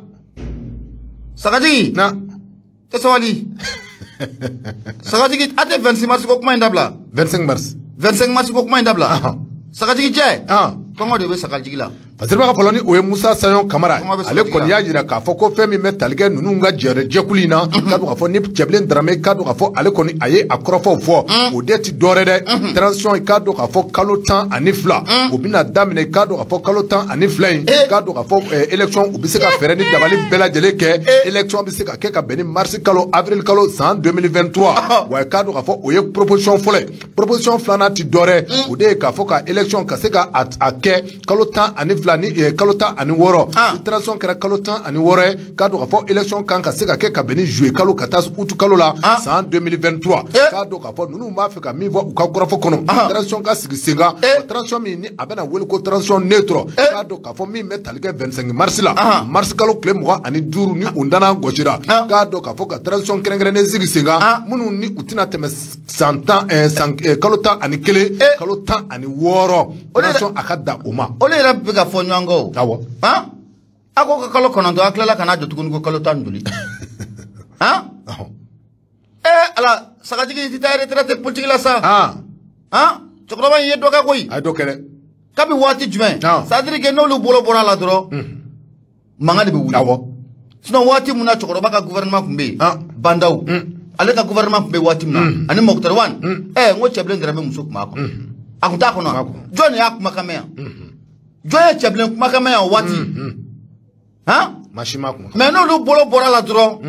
sagaji na tesawali sagaji ate vingt-six mars ko kuma indabla vingt-cinq mars vingt-cinq mars ko kuma indabla sagaji je ah kongo de be sagaji la Pasirba ka foloni oye Musa Sayon Kamara ale koni ya yira ka fo ko femi metalike nunu nga jere jekulina kadu ka fo ni Cheblen Dramé kadu ka fo ale koni aye akrofo fo o deti dore de transition kadu ka fo kalo tan ani fla o bina damine kadu ka fo kalo tan ani fla kadu ka fo election o bise ka fere ni dabali bela jele ke election bise ka ke ka beni mars kalo avril kalo san deux mille vingt-trois wa kadu ka fo oye proposition fole proposition flana ti dore o de ka fo ka election ka se ka ake kalo tan ani fla ni kalota ani woro transition kera kalota ani woro ka do ka fo election kan ka se ka ke ka beni jouer kalo ka tas utu kalo la san deux mille vingt-trois ka do ka fo nunu ma fe ka mi vo ka kora fo kono transition ka sigi singa transition mi ni abena wel ko transition neutre ka do ka fo mi metalike vingt-cinq mars la mars kalo kle mo ani duru ni undana gochira ka do ka fo ka transition krengre ne sigi singa munu ni utina teme cent ans kalota ani kele kalota ani woro transition akada uma ole rabbi ga fo nyango awo ha ako ka kalo kono do akla kana jotukun ko kalo tanduli ha eh ala sagaji ti tayre traite politique la sa ah ha chokro ban yedo ka koy ay do kele kabi wati juin ça dire que no lu bolo bora la dro manga de be wuli awo sinon wati muna chokro ba ka gouvernement kumbe bandaw ale ka gouvernement kumbe wati muna ani moktar wan eh ngo Cheblen Dramé muso kuma ko akuta ko no joni akuma kamea joye Cheblen kuma kama ya wati ha mashima kuma mais no lu bolo bora la dro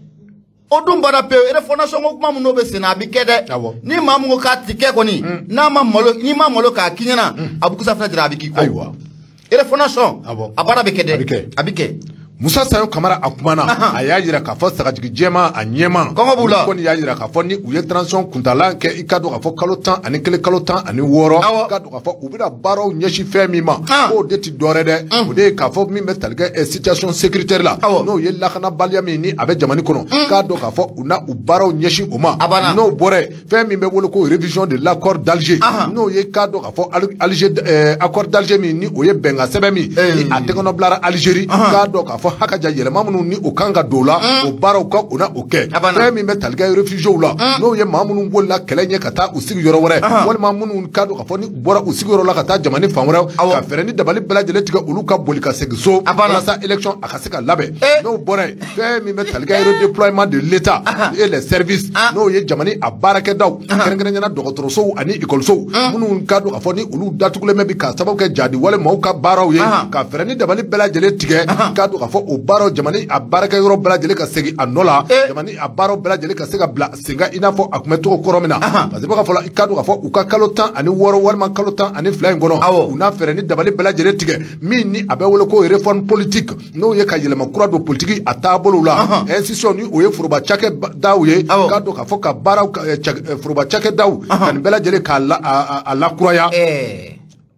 odum bara pe ere fondation ko kuma no be sena bi kede ni mamu ko ka tike ko ni na ma malo ni ma malo ka kinyana abuku safna dira bi ki ko aywa ere fondation abara be kede abike Musa Sayon Kamara akumana aya yira ka fo sagajigi jema a nyema ko ni ya yira ka fo ni uye transition kuntala ke ikado ka fo kalo tan ani kele kalo tan ani woro kado ka fo ubira baro nyeshi femi ma o deti dore de o de ka fo mi metalike e situation sécuritaire la no ye la kana balia mi ni abe jamani kono kado ka fo una ubaro nyeshi uma no bore femi me wolo ko révision de l'accord d'Alger no ye kado ka fo Alger accord d'Alger mi ni o ye benga sebemi ni atekono blara Algérie kado ka fo hakaja yelema munu ni okanga dola o baraw ka una oke femi me talga réfugié la no ye mamunu bolla kelenye kata usigi yoro wore wal mamunu kado ka foni bora usigi yoro la kata jamani famra ka fereni dabali bela jele tiga ulu ka bolika segso la sa élection akaseka labe no bore femi me talga déploiement de l'état et les services no ye jamani abarake daw kerengere nyana dokotoro so ani école so munu kado ka foni ulu datukule mebi ka sababu ke jadi wale mauka baraw ye ka fereni dabali bela jele tiga kado ka fo o baro jamani a baraka yoro bela jele ka segi anola jamani a baro bela jele ka sega bla singa ina fo akumeto koromina parce que ka fo ikado ka fo uka kalotan ani woro walma kalotan ani flying gono una fere ni dabali bela jele tige min ni abe wolo ko réforme politique no ye ka yelema kura do politique atabolo la institution ni oye furuba chake dawye kado ka fo ka bara furuba chake daw kan bela jele ka la a la kuraya eh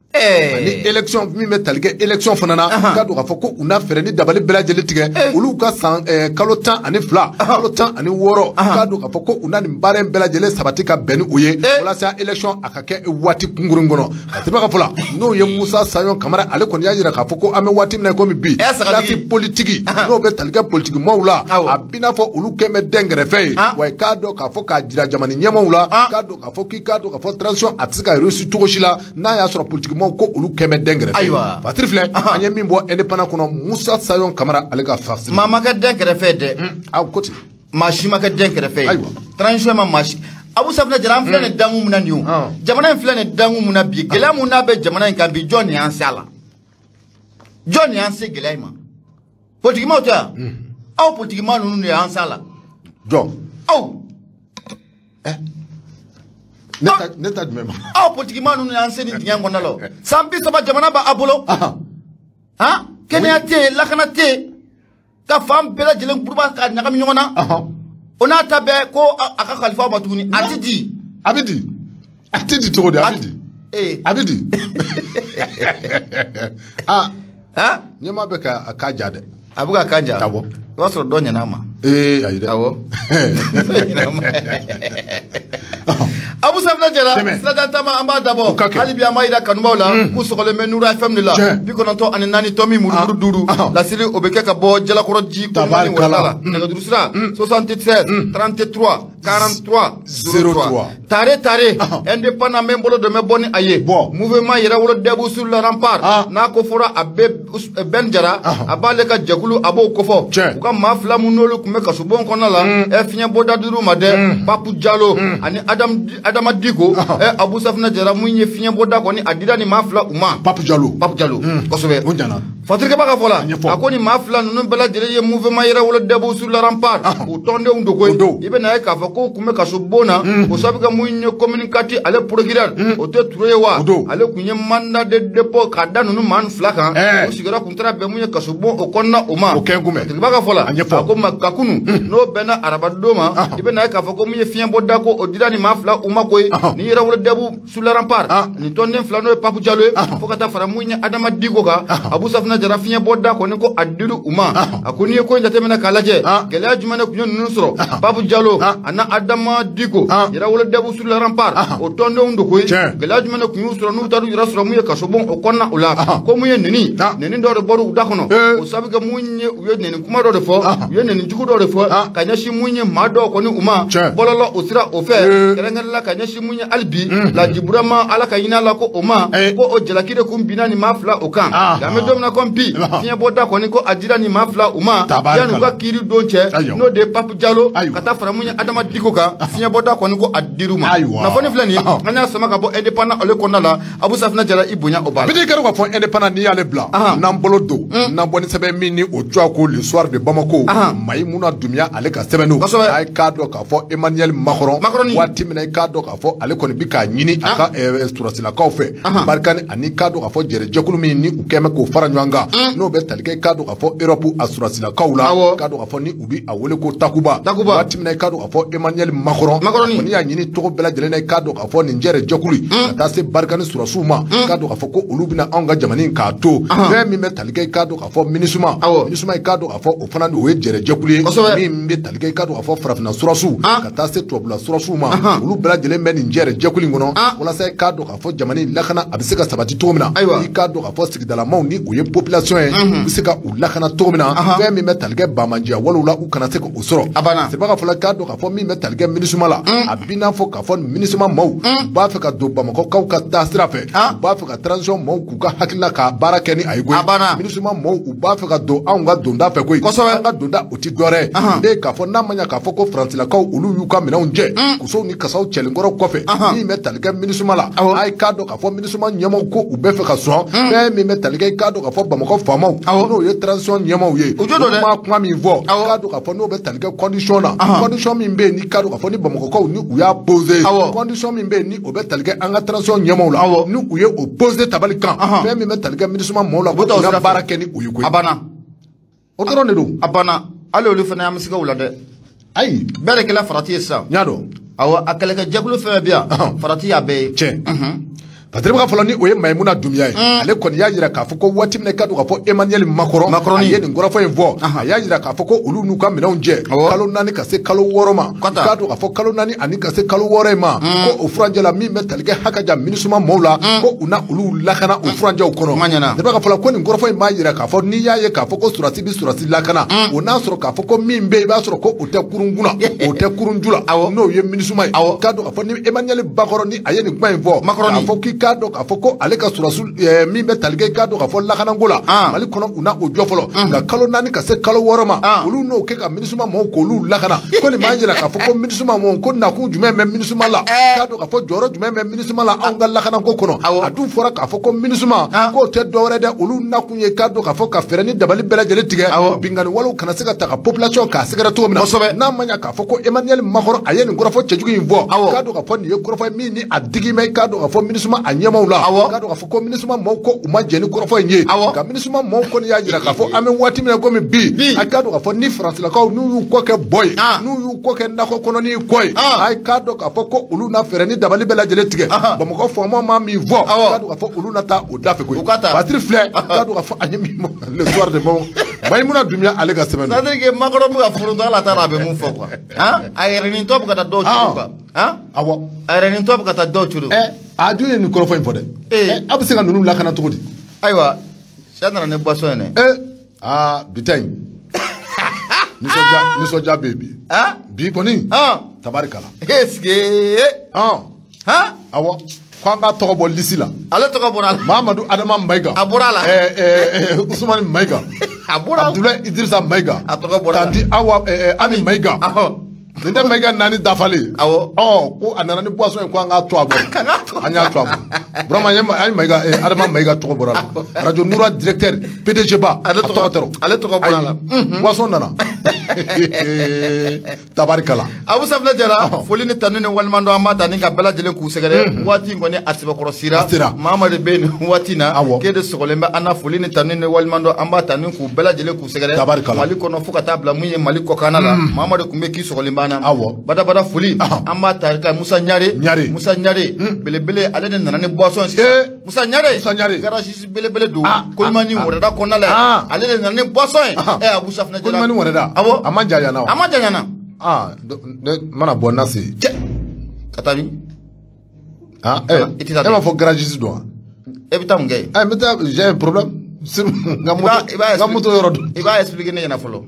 ni élection mi metalike élection fanana ka do ka fo ko una fere ni dabali bela jele tige ulu ka san kalo tan ani fla kalo tan ani woro ka do ka fo ko una ni bare bela jele sabati ka beni uye wala sa élection akake wati kungurungono atiba ka fola no ye Musa Sayon Kamara ale kon yajira ka fo ko ame wati na ko mi bi lati politique no be talike politique mawla abina fo ulu keme dengre fe wa ka do ka fo ka jira jamani nyama wula ka do ka fo ki ka do ka fo transition atika reçu togoshila na ya soro politique ko ulu keme dengre aywa patrifle anya mimbo indépendant kono Musa Sayon Kamara ale ka farsi mama ka dengre fe de a koti machima ka dengre fe aywa transition ma machi abu safna jaram flane dangu muna niu jamana flane dangu muna bi gela muna be jamana kan bi joni ansala John Yanse Gelaima. Politiquement, tu as. Oh, politiquement, nous nous en salle. John. Oh. Eh. Neta même. Oh, politiquement, nous nous en salle. Sambi Saba Jamanaba Abolo. Hein? Kenyate, Lakanate. Ta femme, Bella Jelen Burba, Nakamyona. On a tabé ko aka Khalifa Matuni. Atidi. Abidi. Atidi trop de Abidi. Eh. Abidi. Ah. Hein? Nyama beka akajade. Abuka kanja. Tabo. Wasro donya nama. Eh, ayida. Tabo. Abu Safna Jara, Sada Tama Amba Dabo, Alibi Amaida Kanmola, Musole Menura Famila, Bikonto and Nani Tommy Muruduru, La Sili Obekeka Bo, Jalakoroji, Tamani Wala, Negadrusra, soixante-treize, trente-trois, quarante-trois, zéro trois. Tare Tare, indépendant membre de Meboni Aye, mouvement Yerawo Debu sur le rempart, Nakofora Abe Benjara, Abaleka Jakulu Abo Kofo, Uka Mafla Munolo Kumeka Subon Konala, Efnya Boda Duru Made, Papu Jalo, and Adam Adama Digo, Abu Safna Jara Munye Finya Boda Koni, Adida ni Mafla Uma, Papu Jalo, Papu Jalo, Kosobe, Unjana. Fatrika Bakafola, Akoni Mafla, Nubela Jere, mouvement Yerawo Debu sur le rempart, Utonde Undoko, Ibn Aka Fako Kumeka Subona, Usabika Munye Communicati, Ale Progiral, Ote Turewa, Ale Kunye Manda de Depo, Kadanu Man Flaka, Usigara Kuntra Bemuye Kasubo, Okona Uma, Okengume, Bakafola, Akoma Kakunu, no Bena Arabadoma, Ibn Aka Fako Munye Fian Bodako, Odida ni Mafla Umakwe, ni Yerawo Debu sur le rempart, ni Tonde Flano et Papu Jalo, Fokata Faramunya Adama Digoga, Abu Safna Jarafia Boda Koneko Adiru Uma, Akuni Ko Jatemena Kalaje, Gelea Jumana Kunyo Nusro, Papu Jalo, Ana Adama Digo, Yerawo Debu sur le rempart, Otonde Undokwe, Gelea Jumana Kunyo Nusro, Nutaru Rasro Muye Kasobon, Okona Ula, Komuye Nini, Nini do Boru Dakono, Osabika Munye, Yen Kumaro de Fo, Yen Judo de Fo, Kanyashi Munye Mado Koni Uma, Bololo Osira Ofer, Kerangala Kanyashi Munye Albi, La Jiburama Alakaina Lako Oma, Ko Ojelakide Kumbina ni Mafla Okan, Gamedom Kompi, Fia Boda Koniko Adira ni Mafla Uma, Yanuka Kiri Donche, no de Papu Jalo, Kata Framunya Adama Dikoka, Fia Boda Koniko Adiruma. Na foni flani, Anya Samaka Bo Independent Ole Konala, Abu Safna Jara Ibunya Obala. Peut-être que pour Independent ni ale blanc, Nambolodo, Namboni Sebe Mini au Tuako le soir de Bamako, Maïmouna Dumia Aleka Sebeno, Ay Kado Kafo Emmanuel Macron, Watimina Kado Kafo Alekonibika Nini Aka Esturasila Kofe, Barkani Ani Kado Kafo Jere Jokulumi ni Ukemeko Faranywanga, no betalike Kado Kafo Europe Asurasila Kaula, Kado Kafo ni Ubi Awoleko Takuba, Watimina Kado Kafo Emmanuel Macron, Ni Nini Toko Bela Jelena Kado Kafo Ninjere Jokuli, Atase Barkani Surasuma, Kado Kafo Ulubina Anga Jamani Kato, Remi Metalike Kado Kafo Minisuma, Minisuma Kado Kafo Ofana Uwe Jere Jokuli, Mimbe Talike Kado Kafo Frafna Surasu, Katase Tobla Surasuma, Ulubela Jelena Ninjere Jokuli Ngono, Wala Se Kado Kafo Jamani Lakana Abiseka Sabati Tomina, Kado Kafo Sikidala Mauni Uye population, Biseka Ulakana Tomina, Remi Metalike Bamanjia Walula Ukanaseko Usoro, Sebaka Fola Kado Kafo Mi Metalike Minisumala, Abina Fo Kafo Minisuma Mau, Bafeka do Bamako Kauka Tasrafe, Bafeka Transition Mau Kuka Hakila Ka Barakeni Aigwe, Minisuma Mau Ubafeka do Anga Donda Fekwe, Anga Donda Utigore, De Kafo Namanya Kafoko Francila Kau Ulu Yuka Minaunje, Kuso ni Kasau Chelingoro Kofe, Mi Metalike Minisumala, Ai Kado Kafo Minisuma Nyamoko Ubefeka Swan, Mi Metalike Kado Kafo Bamako Famau, no ye transition Nyamau ye, Ma Kwami Vo, Kado Kafo no Betalike Conditiona, Condition Mimbe ni Kado Kafo ni Bamako ni Uya Pose, Condition Mimbe ni Obetalike Anga Transition Nyamau la, ni Uye Opposé Tabalikan, Mi Metalike Minisuma Mola, Bota Barakeni Uyukwe. Abana. Otoro Nedo. Abana. Ale olu fana yamsika ulade. Ayi. Bere kila farati sa. Nyado. Awa akaleka jagulu fana biya. Farati ya be. Che. Patrick Falani oye Maimouna Dumia, ale koni ya yira kafoko wati mne kadu kafo Emmanuel Macron, aye ni ngora fo envo, ya yira kafoko ulu nuka mina unje, kalo nani kase kalo woroma, kadu kafo kalo nani ani kase kalo worema, ko ufranje la mi metalike hakaja minisuma mola, ko una ulu lakana ufranje ukono. Deba kafala koni ngora fo ema yira kafo ni ya ye kafoko surasi bi surasi lakana, una soro kafoko mi mbe ba soro ko ute kurunguna, ute kurunjula, no ye minisuma, kadu kafo ni Emmanuel Macron ni aye ni kwa envo, kafo ki k'a dɔn k'a fɔ ko ale ka sɔrɔsu min bɛ tali kɛ i k'a dɔn k'a fɔ lakanako la Mali kɔnɔ u na o jɔ fɔlɔ nka kalo naani ka se kalo wɔɔrɔ ma olu n'o kɛ ka MINUSMA mɔgɔw k'olu lakana ko nin b'a jira k'a fɔ ko MINUSMA mɔgɔw ko nakun jumɛn bɛ MINUSMA la k'a dɔn k'a fɔ jɔyɔrɔ jumɛn bɛ MINUSMA la anw ka lakanako kɔnɔ a dun fɔra k'a fɔ ko MINUSMA k'o tɛ dɔwɛrɛ dɛ olu nakun ye k'a dɔn k'a fɔ ka fɛɛrɛ ni dabali bɛɛ lajɛlen tigɛ binganni walew kana se ka ta ka population k'a sɛgɛrɛ cogo min na n'a ma ɲɛ k'a fɔ ko Emmanuel Macron a ye nin kɔrɔfɔ cɛjugu in fɔ k'a dɔn k'a fɔ nin ye kɔrɔfɔ min ni a digi mɛ k'a dɔn k'a fɔ MINUSMA a ɲɛmaw la k'a dɔn k'a fɔ ko MINUSMA mɔgɔw ko u ma jɛ ni kɔrɔfɔ in ye nka MINUSMA mɔgɔw kɔni y'a jira k'a fɔ an bɛ waati min na komi bi a k'a dɔn k'a fɔ ni faransilakaw n'u y'u kɔ kɛ bɔ ye n'u y'u kɔ kɛ nakɔ kɔnɔ ni kɔ ye a k'a dɔn k'a fɔ ko olu na fɛɛrɛ ni dabali bɛɛ lajɛlen tigɛ Bamakɔ faamaw ma min fɔ k'a dɔn k'a fɔ olu na taa o da fɛ koyi Patiri filɛ k'a dɔn k'a fɔ a ye min fɔ le soir de bon Maïmouna Doumbia ale ka sɛbɛn c'est à dire que Macron bɛ ka furu dɔ la taara a bɛ mun fɔ quoi a yɛrɛ nin tɔ bɛ ka taa dɔw cogo quoi awɔ a yɛrɛ nin tɔ bɛ ka taa dɔw cogo a dun ye nin kɔrɔfɔ in fɔ dɛ a bɛ se ka ninnu lakana cogo di ayiwa sɛ nana ni boisson ye dɛ aa bi ta in nisɔndiya nisɔndiya bɛ yen bi bi kɔni tabarikala est-ce que awɔ k'an ka tɔgɔ bɔ lisi la ale tɔgɔ bɔra la Mahamadu Adama Mayiga a bɔra la Usumani Mayiga a bɔra la Abdoulaye Idrissa Mayiga a tɔgɔ bɔra la Tanti Awa Ami Mayiga nin tɛ Mayiga naani dafalen awɔ ɔ ko a nana ni boisson ye ko an k'a to a bɔ an y'a to a bɔ vraiment an ye Mayiga Adama Mayiga tɔgɔ bɔra la radio Noura directeur P D G ba a tɔgɔ tɛ ale tɔgɔ bɔra la boisson nana tabarikala Abu Safinɛ Jara foli ni tanu ni walimadɔ an b'a ta ni ka bɛɛ lajɛlen k'u sɛgɛrɛ waati in kɔni a sɛbɛkɔrɔ sira Mahamadu bɛ nin waati in na k'e de sɔgɔlen bɛ an na foli ni tanu ni walimadɔ an b'a ta ni k'u bɛɛ lajɛlen k'u sɛgɛrɛ Mali kɔnɔ fo ka taa bila mun ye Mali kɔkanna la Mahamadu tun bɛ k'i sɔgɔlen bɛ an na badabada foli an b'a ta ka Musa Ɲare Musa Ɲare belebele ale de nana ni boisson sisan Musa Ɲare garagiste belebele don Kolimani Wɛrɛda kɔnɔna la ale de nana ni boisson ye ɛ Abu Safinɛ Jara Kolimani Wɛrɛda awɔ a ma janya na a ma janya na ah ne mana bɔ na se cɛ ka taa min ah eh e m'a fɔ garagiste don wa e bɛ taa mun kɛ yen eh n bɛ taa j'ai un problème nka moto nka moto yɔrɔ don i b'a expliquer ne ɲɛna fɔlɔ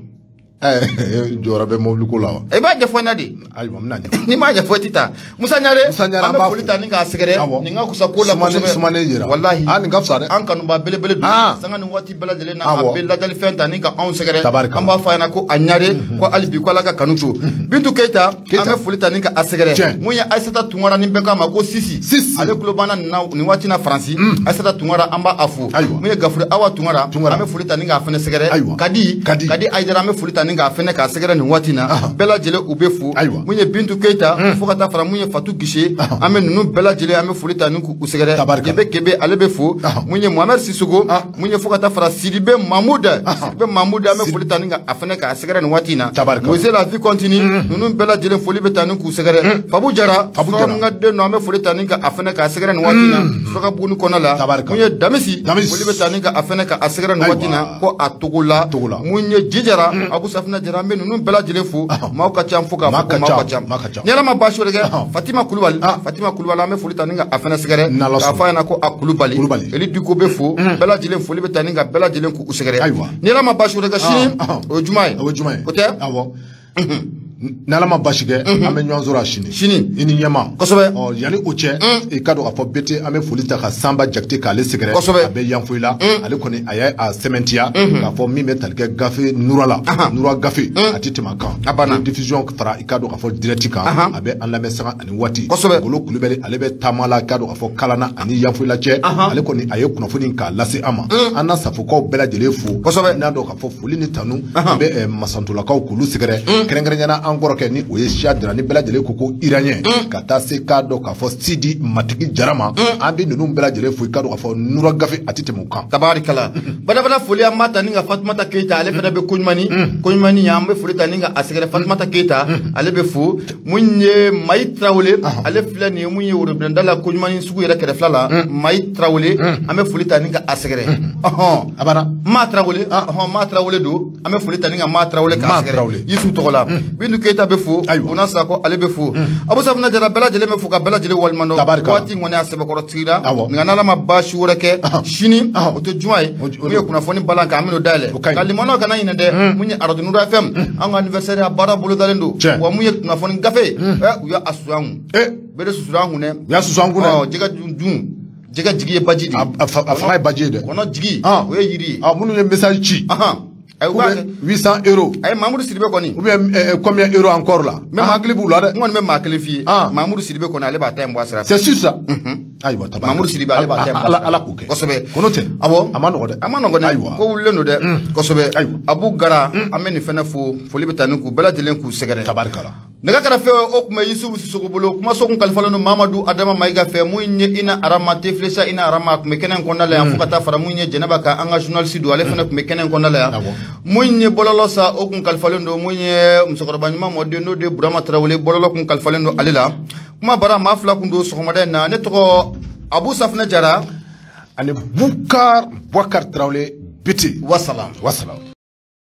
eh jɔyɔrɔ bɛ mobili ko la wa i b'a ɲɛfɔ n ɲɛna de ayiwa n bɛna ɲɛfɔ n'i m'a ɲɛfɔ i tɛ taa Musa Ɲare an bɛ foli ta ni k'a sɛgɛrɛ nin ka kusa ko la kosɛbɛ sumane yira walahi ah nin ka fisa dɛ an kanuba belebele don sanga ni waati bɛɛ lajɛlen na a bɛ lajɛli fɛn ta ni ka anw sɛgɛrɛ an b'a fɔ a ɲɛna ko a Ɲare ko hali bi ko Ala ka kanu to Bintu Keyita an bɛ foli ta ni ka a sɛgɛrɛ mun ye Ayisata Tunkara ni bɛɛ k'a ma ko Sisi ale tulo b'an na nin waati na Faransi Ayisata Tunkara an b'a fo mun ye Gafure Awa Tunkara an bɛ foli ta ni k'a fɛnɛ sɛgɛrɛ Kadi Kadi Ayidara an bɛ foli ta ni k'a fɛnɛ k'a sɛgɛrɛ nin waati na bɛɛ lajɛlen u bɛ fo mun ye Bintu Keyita fo ka taa fara mun ye Fatu Gise an bɛ ninnu bɛɛ lajɛlen an bɛ foli ta ni k'u sɛgɛrɛ Kebe Kebe ale bɛ fo mun ye Mohamed Sissoko mun ye fo ka taa fara Sidibe Mahmoud Sidibe Mahmoud an bɛ foli ta ni a fɛnɛ k'a sɛgɛrɛ nin waati na Moise la vie continue ninnu bɛɛ lajɛlen foli bɛ ta ni k'u sɛgɛrɛ Fabu Jara Fabu ka den an bɛ foli ta ni ka a fɛnɛ k'a sɛgɛrɛ nin waati na Suraka Buguni kɔnɔ la mun ye Damisi foli bɛ ta ni ka a fɛnɛ k'a sɛgɛrɛ nin waati na ko a Togo la mun ye Jijara Abu Safinɛ Jara an bɛ ninnu bɛɛ lajɛlen fo maaw ka ca fo k'a fɔ ko maaw ka ca ni Ala ma baasi wɛrɛ kɛ Fatima Kulubali Fatima Kulubali an bɛ foli ta ni ka a fɛnɛ sɛgɛrɛ k'a fɔ a ɲɛna ko a Kulubali Eli Diko bɛ fo bɛɛ lajɛlen foli bɛ ta ni ka bɛɛ lajɛlen k'u sɛgɛrɛ ni Ala ma baasi wɛrɛ kɛ sini o ye juma ye o ye juma ye o tɛ awɔ n'Ala ma basi kɛ an bɛ ɲɔgɔn sɔrɔ sini sini i ni ɲɛma kosɛbɛ ɔ yanni o cɛ i ka dɔn k'a fɔ B T an bɛ foli ta ka Sanba Jakite k'ale sɛgɛrɛ kosɛbɛ a bɛ yanfoyi la ale kɔni a y'a sɛmɛntiya k'a fɔ min bɛ tali kɛ gafe Noura la Noura gafe a tɛ tɛmɛ a kan a banna diffusion fara i ka dɔn k'a fɔ direct kan a bɛ an lamɛn sanga ani waati kosɛbɛ Golo Kulubali ale bɛ taama la i ka dɔn k'a fɔ kalanna ani yanfoyi la cɛ ale kɔni a ye kunnafoni k'a lase an ma an na safokaw bɛɛ lajɛlen fo kosɛbɛ n'a dɔn k'a fɔ foli ni tanu an bɛ masantolakaw k'olu sɛgɛrɛ kɛrɛnkɛrɛnyana an kɔrɔkɛ ni o ye Sia Dra ni bɛɛ lajɛlen ko ko iranien ka taa se k'a dɔn k'a fɔ Sidi Matigi Jara ma an bɛ ninnu bɛɛ lajɛlen fo i ka dɔn k'a fɔ Noura gafe a tɛ tɛmɛ o kan tabarikala badabada foli an b'a ta ni ka Fatumata Keyita ale fana bɛ Koɲumani Koɲumani an bɛ foli ta ni ka a sɛgɛrɛ Fatumata Keyita ale bɛ fo mun ye Mayi Tarawele ale filɛ nin ye mun ye Worobinɛ la Koɲumani sugu yɛrɛ kɛrɛfɛla la Mayi Tarawele an bɛ foli ta ni ka a sɛgɛrɛ ɔhɔn a banna Ma Tarawele ɔhɔn Ma Tarawele don an bɛ foli ta ni ka Ma Tarawele k'a sɛgɛrɛ Yisu tɔgɔ la Bintu Keyita bɛ fo Bona Sako ale bɛ fo Abu Safinɛ Jara bɛɛ lajɛlen bɛ fo ka bɛɛ lajɛlen walimadɔ waati kɔni a sɛbɛkɔrɔ tigila nka n'Ala ma baasi wɛrɛ kɛ sini o tɛ juma ye mun ye kunnafoni balan kan an bɛn'o dayɛlɛ ka limanaw kana ɲinɛ dɛ mun ye radio Noura F M an ka anniversaire a baara bolodalen don wa mun ye kunnafoni gafe ɛ u y'a susu an kun bɛɛ de susu an kun dɛ u y'a susu an kun dɛ jɛgɛ dun jɛgɛ jigi ye baji de a fanga ye baji ye dɛ kɔnɔ jigi o ye yiri ye minnu ye message ci huit cents euros a ye Mamudu Sidibe kɔni ou bien combien euros encore là mais ma hakili b'u la dɛ n kɔni bɛ maa kelen f'i ye Mamudu Sidibe kɔni ale b'a ta in bɔ a sira fɛ c'est sûr ça ayiwa Mamudu Sidibe ale b'a ta in bɔ a sira fɛ ala k'o kɛ kosɛbɛ kɔnɔ tɛ awɔ a ma nɔgɔ dɛ a ma nɔgɔ dɛ ko wulilen don dɛ kosɛbɛ Abu Gara an bɛ nin fɛnɛ fo foli bɛ taa ni k'u bɛɛ lajɛlen k'u sɛgɛrɛ tabarikala nɛgɛ kɛrɛfɛ o tun bɛ Yusufu Sisoko bolo kumaso kun kalifalen don Mamadu Adama Mayiga fɛ mun ye Ina Arama Tefilesa Ina Arama a tun bɛ kɛnɛ in kɔnɔna la yan fo ka taa fara mun ye Jɛnɛba kan an ka journaliste don ale fɛnɛ tun bɛ kɛnɛ in kɔnɔna la yan mun ye bɔlɔlɔ sa o kun kalifalen don mun ye musokɔrɔba ɲuman mɔden n'o de Burama Tarawele bɔlɔlɔ kun kalifalen don ale la kuma bara maa fila kun don sɔgɔmada in na ne tɔgɔ Abu Safinɛ Jara ani Bukar Bouakar Tarawele Biti wasalam wasalam